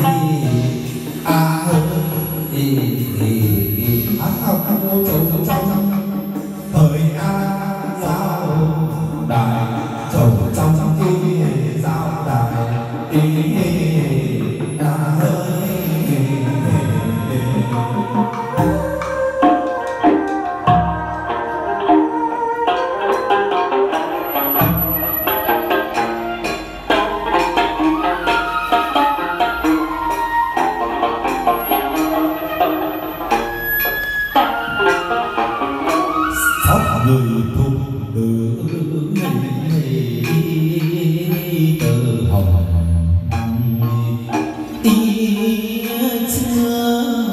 ăn học vô trầu trong thời giao đài trầu trong khi giao đài người phụ nữ tơ hồng ý chưa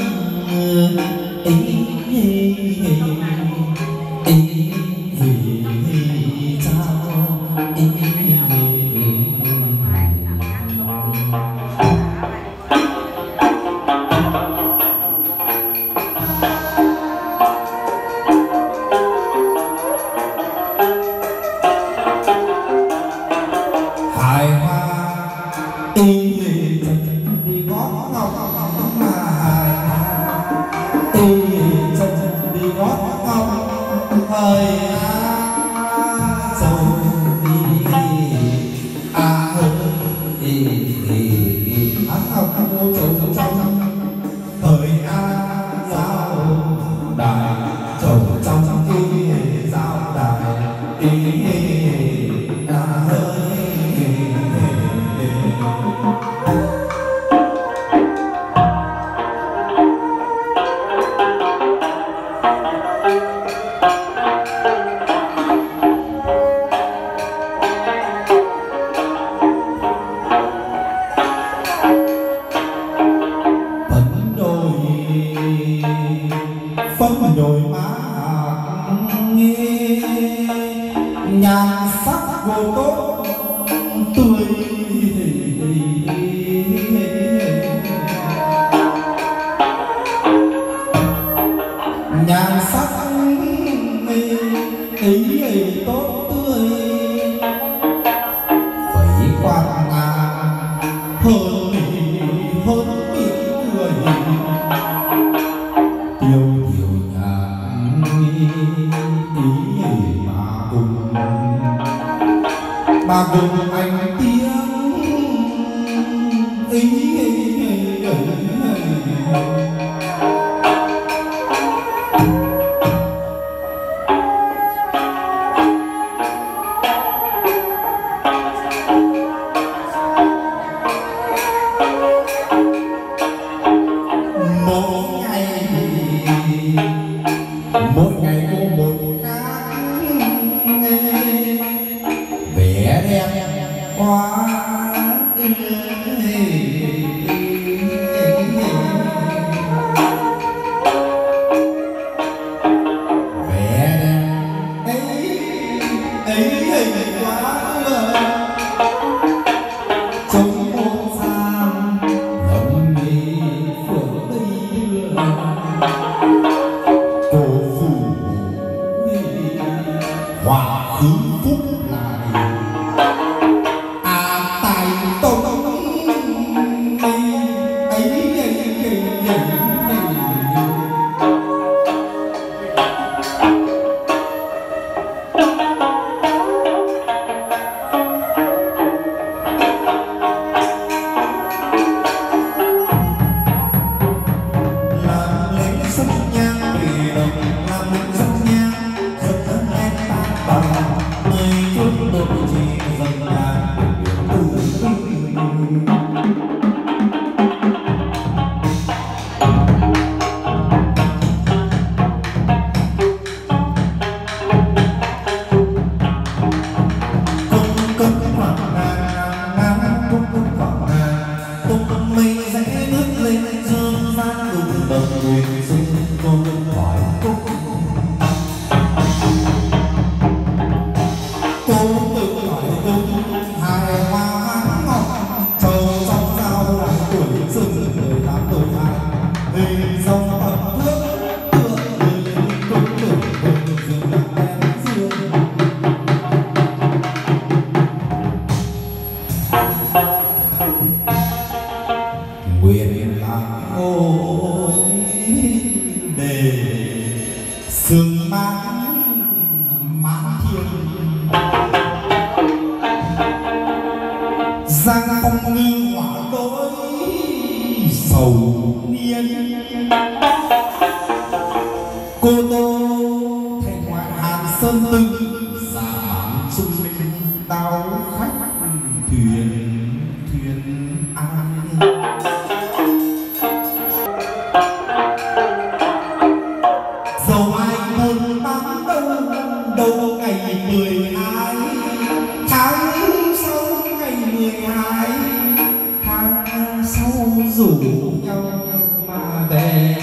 ý sao hài hoa đi gót ngọc mà hài đi gót ngọc hơi sầu đi ăn học vô trầu trong thời giao đài trầu trong khi giao đài phấn đôi má nghe nhan sắc vô tốt tươi nhan sắc ấy tốt tươi phải quan ngàn hơn những người yêu nhàn ý mà cùng anh tiếng ý mỗi ngày cô một khác vẻ đẹp quá vẻ đẹp ấy quá trong một gian lầm mì phượng tây cô phụ hòa khứ phúc lại tài tông làm lấy sân nhang vì đồng làm lấy sân nhang giật thân em ta bằng người chút đôi chỉ dần là bao khách thuyền ai. Dầu ai buồn băng đâu ngày 12 tháng sau, ngày 12 tháng sau rủ nhau mà về.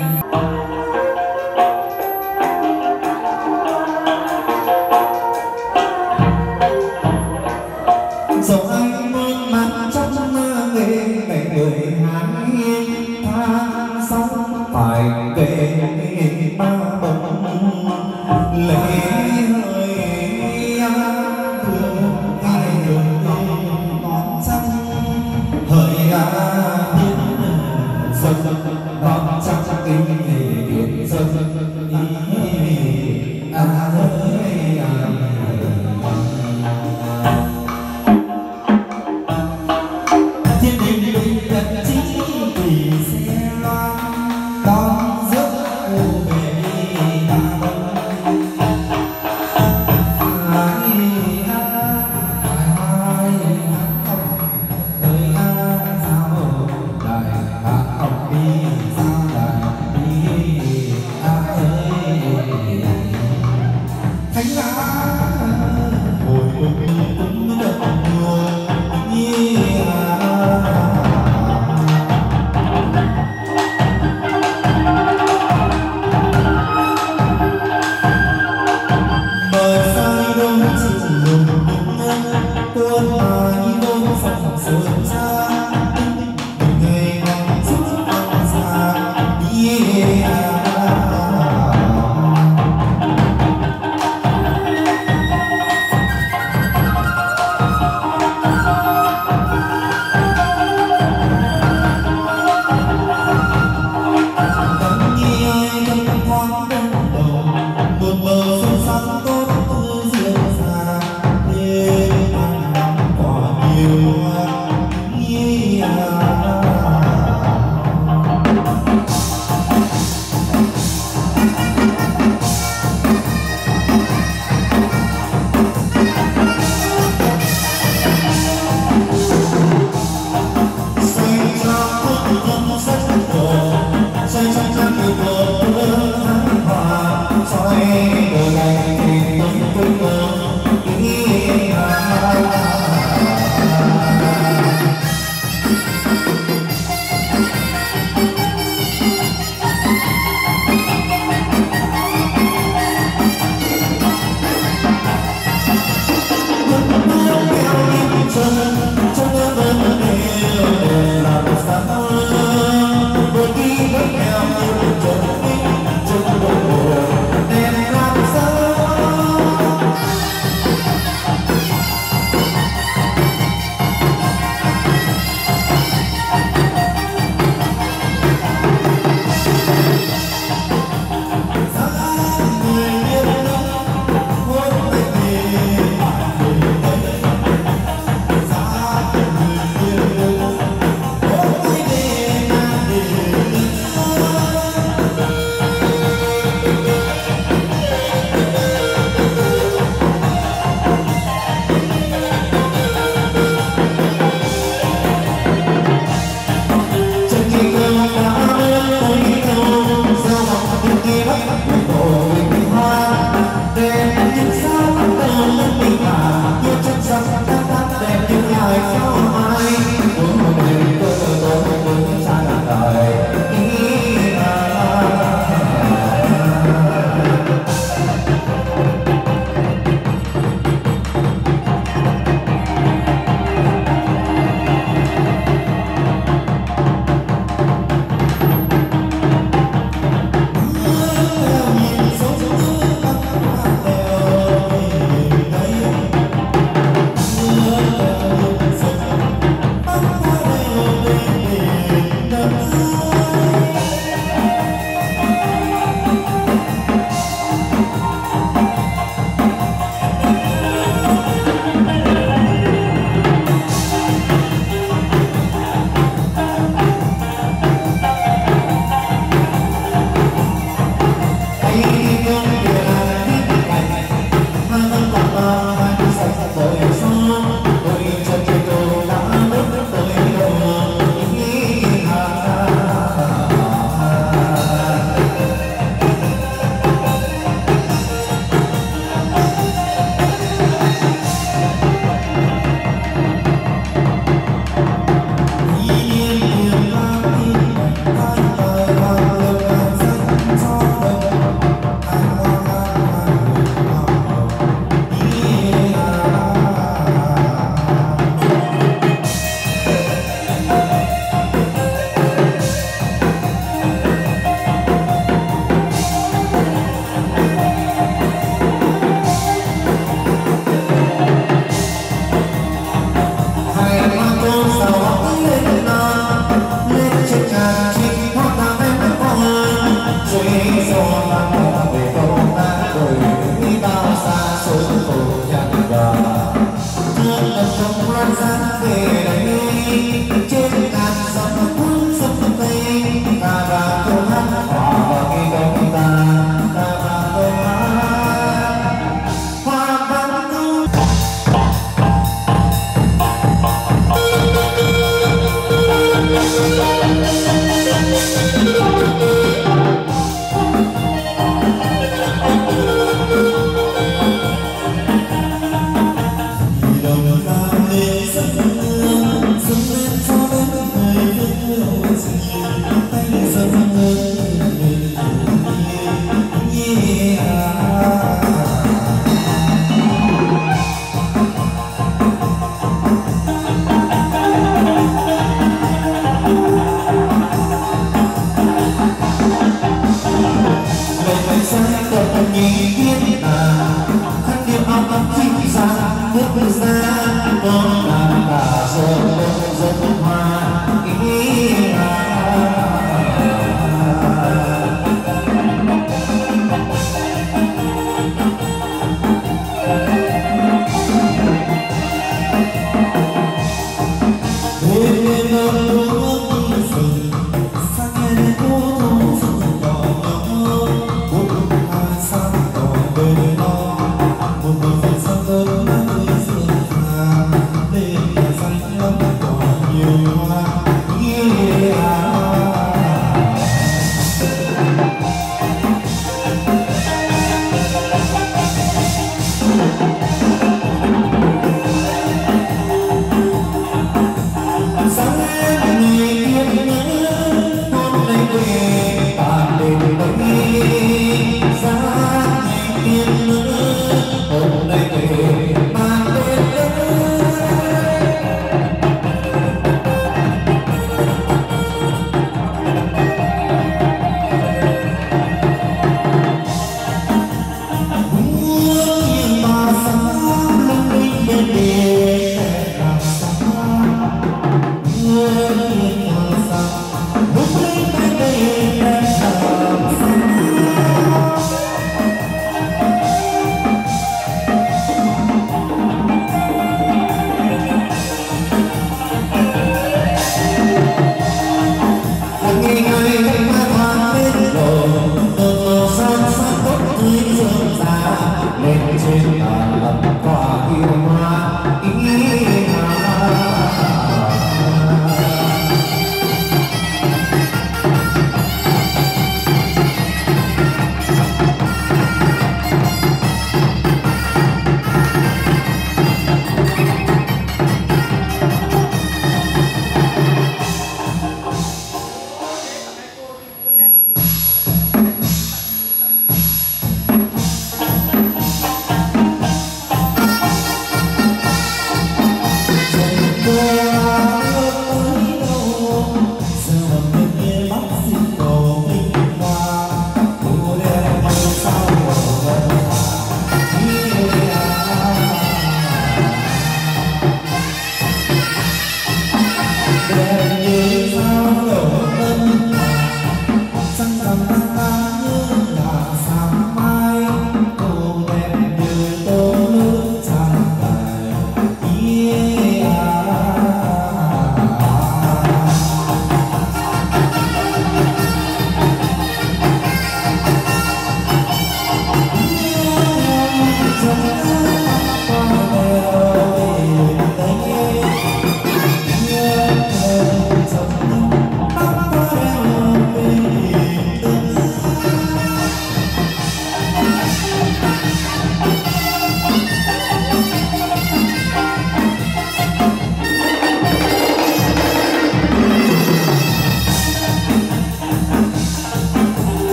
Dẫu anh mơn man trong nghề ngày 12 tháng sau phải về ba bồng lễ hơi thương ai đường ngọn trăng hỡi thiên thương đập trong quan sát về đây trên ngàn dặm cuốn sông tây ta và câu hát hòa vào cây đồng ta và câu hát hoa vang tu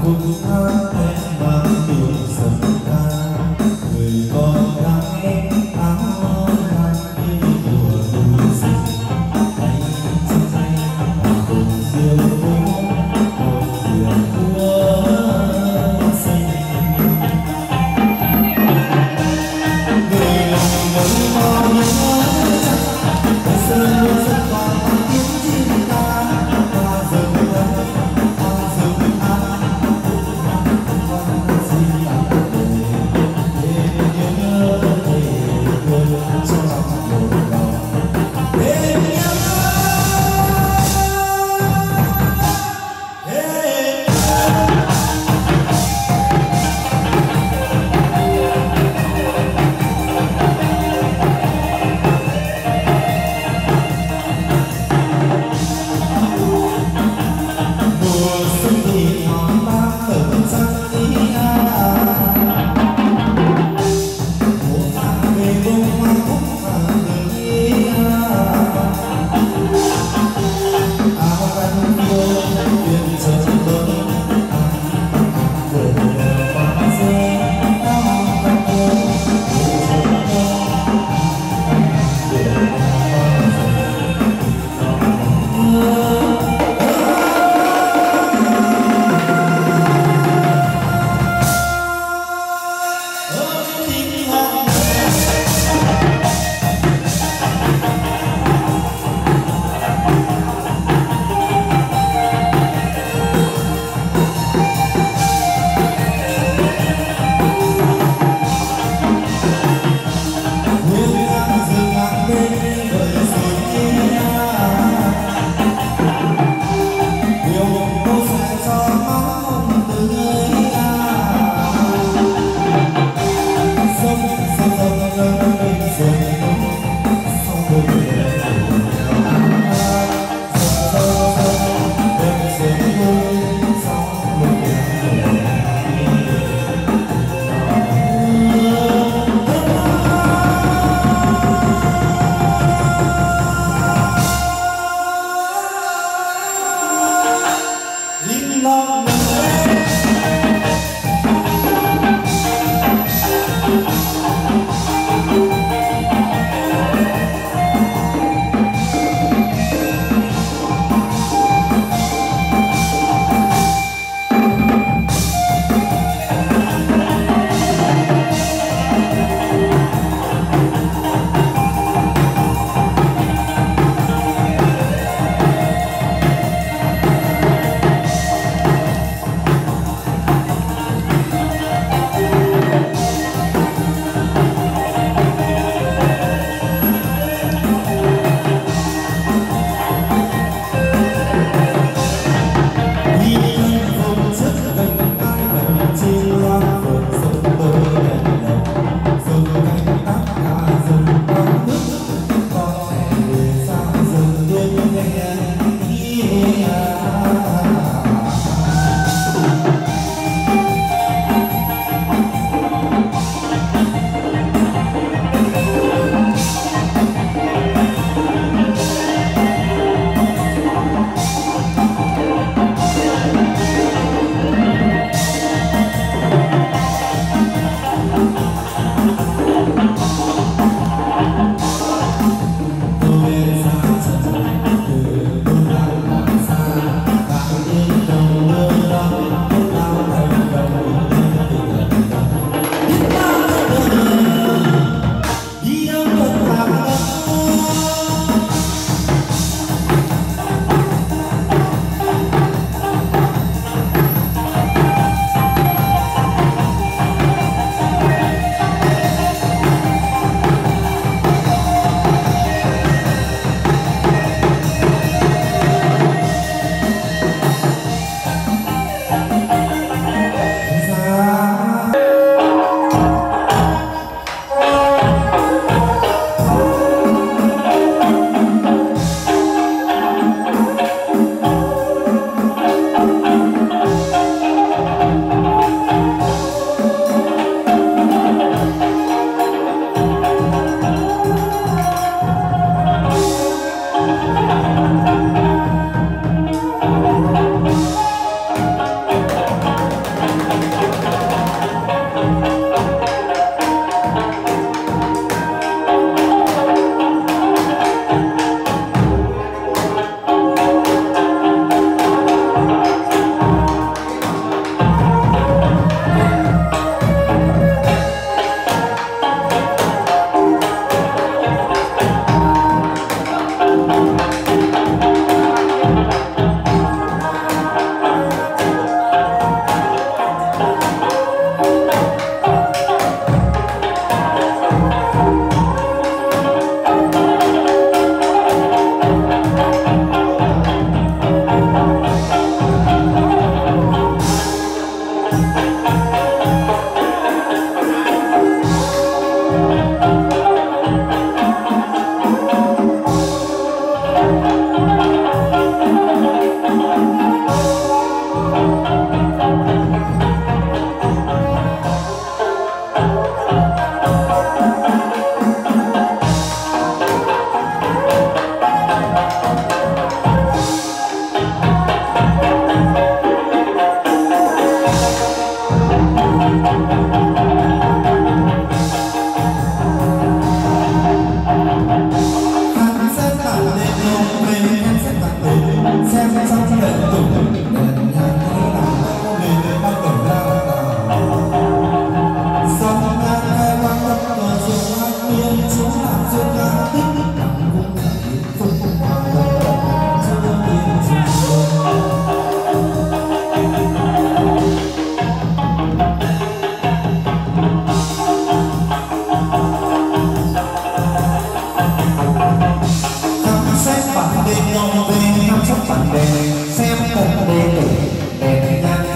cùng hát em mang tiếng dần ca người con gái áo lam đi mùa núi rừng tay trên tay cùng diều múa một diều múa xinh người lòng vẫn bao nhớ ngày xưa luôn rất còn tiếng chim ca hoa rừng đây hoa rừng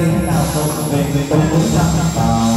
tiếng nào không về người tôi cũng thăm vào.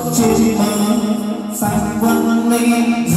trên bờ xanh vân ly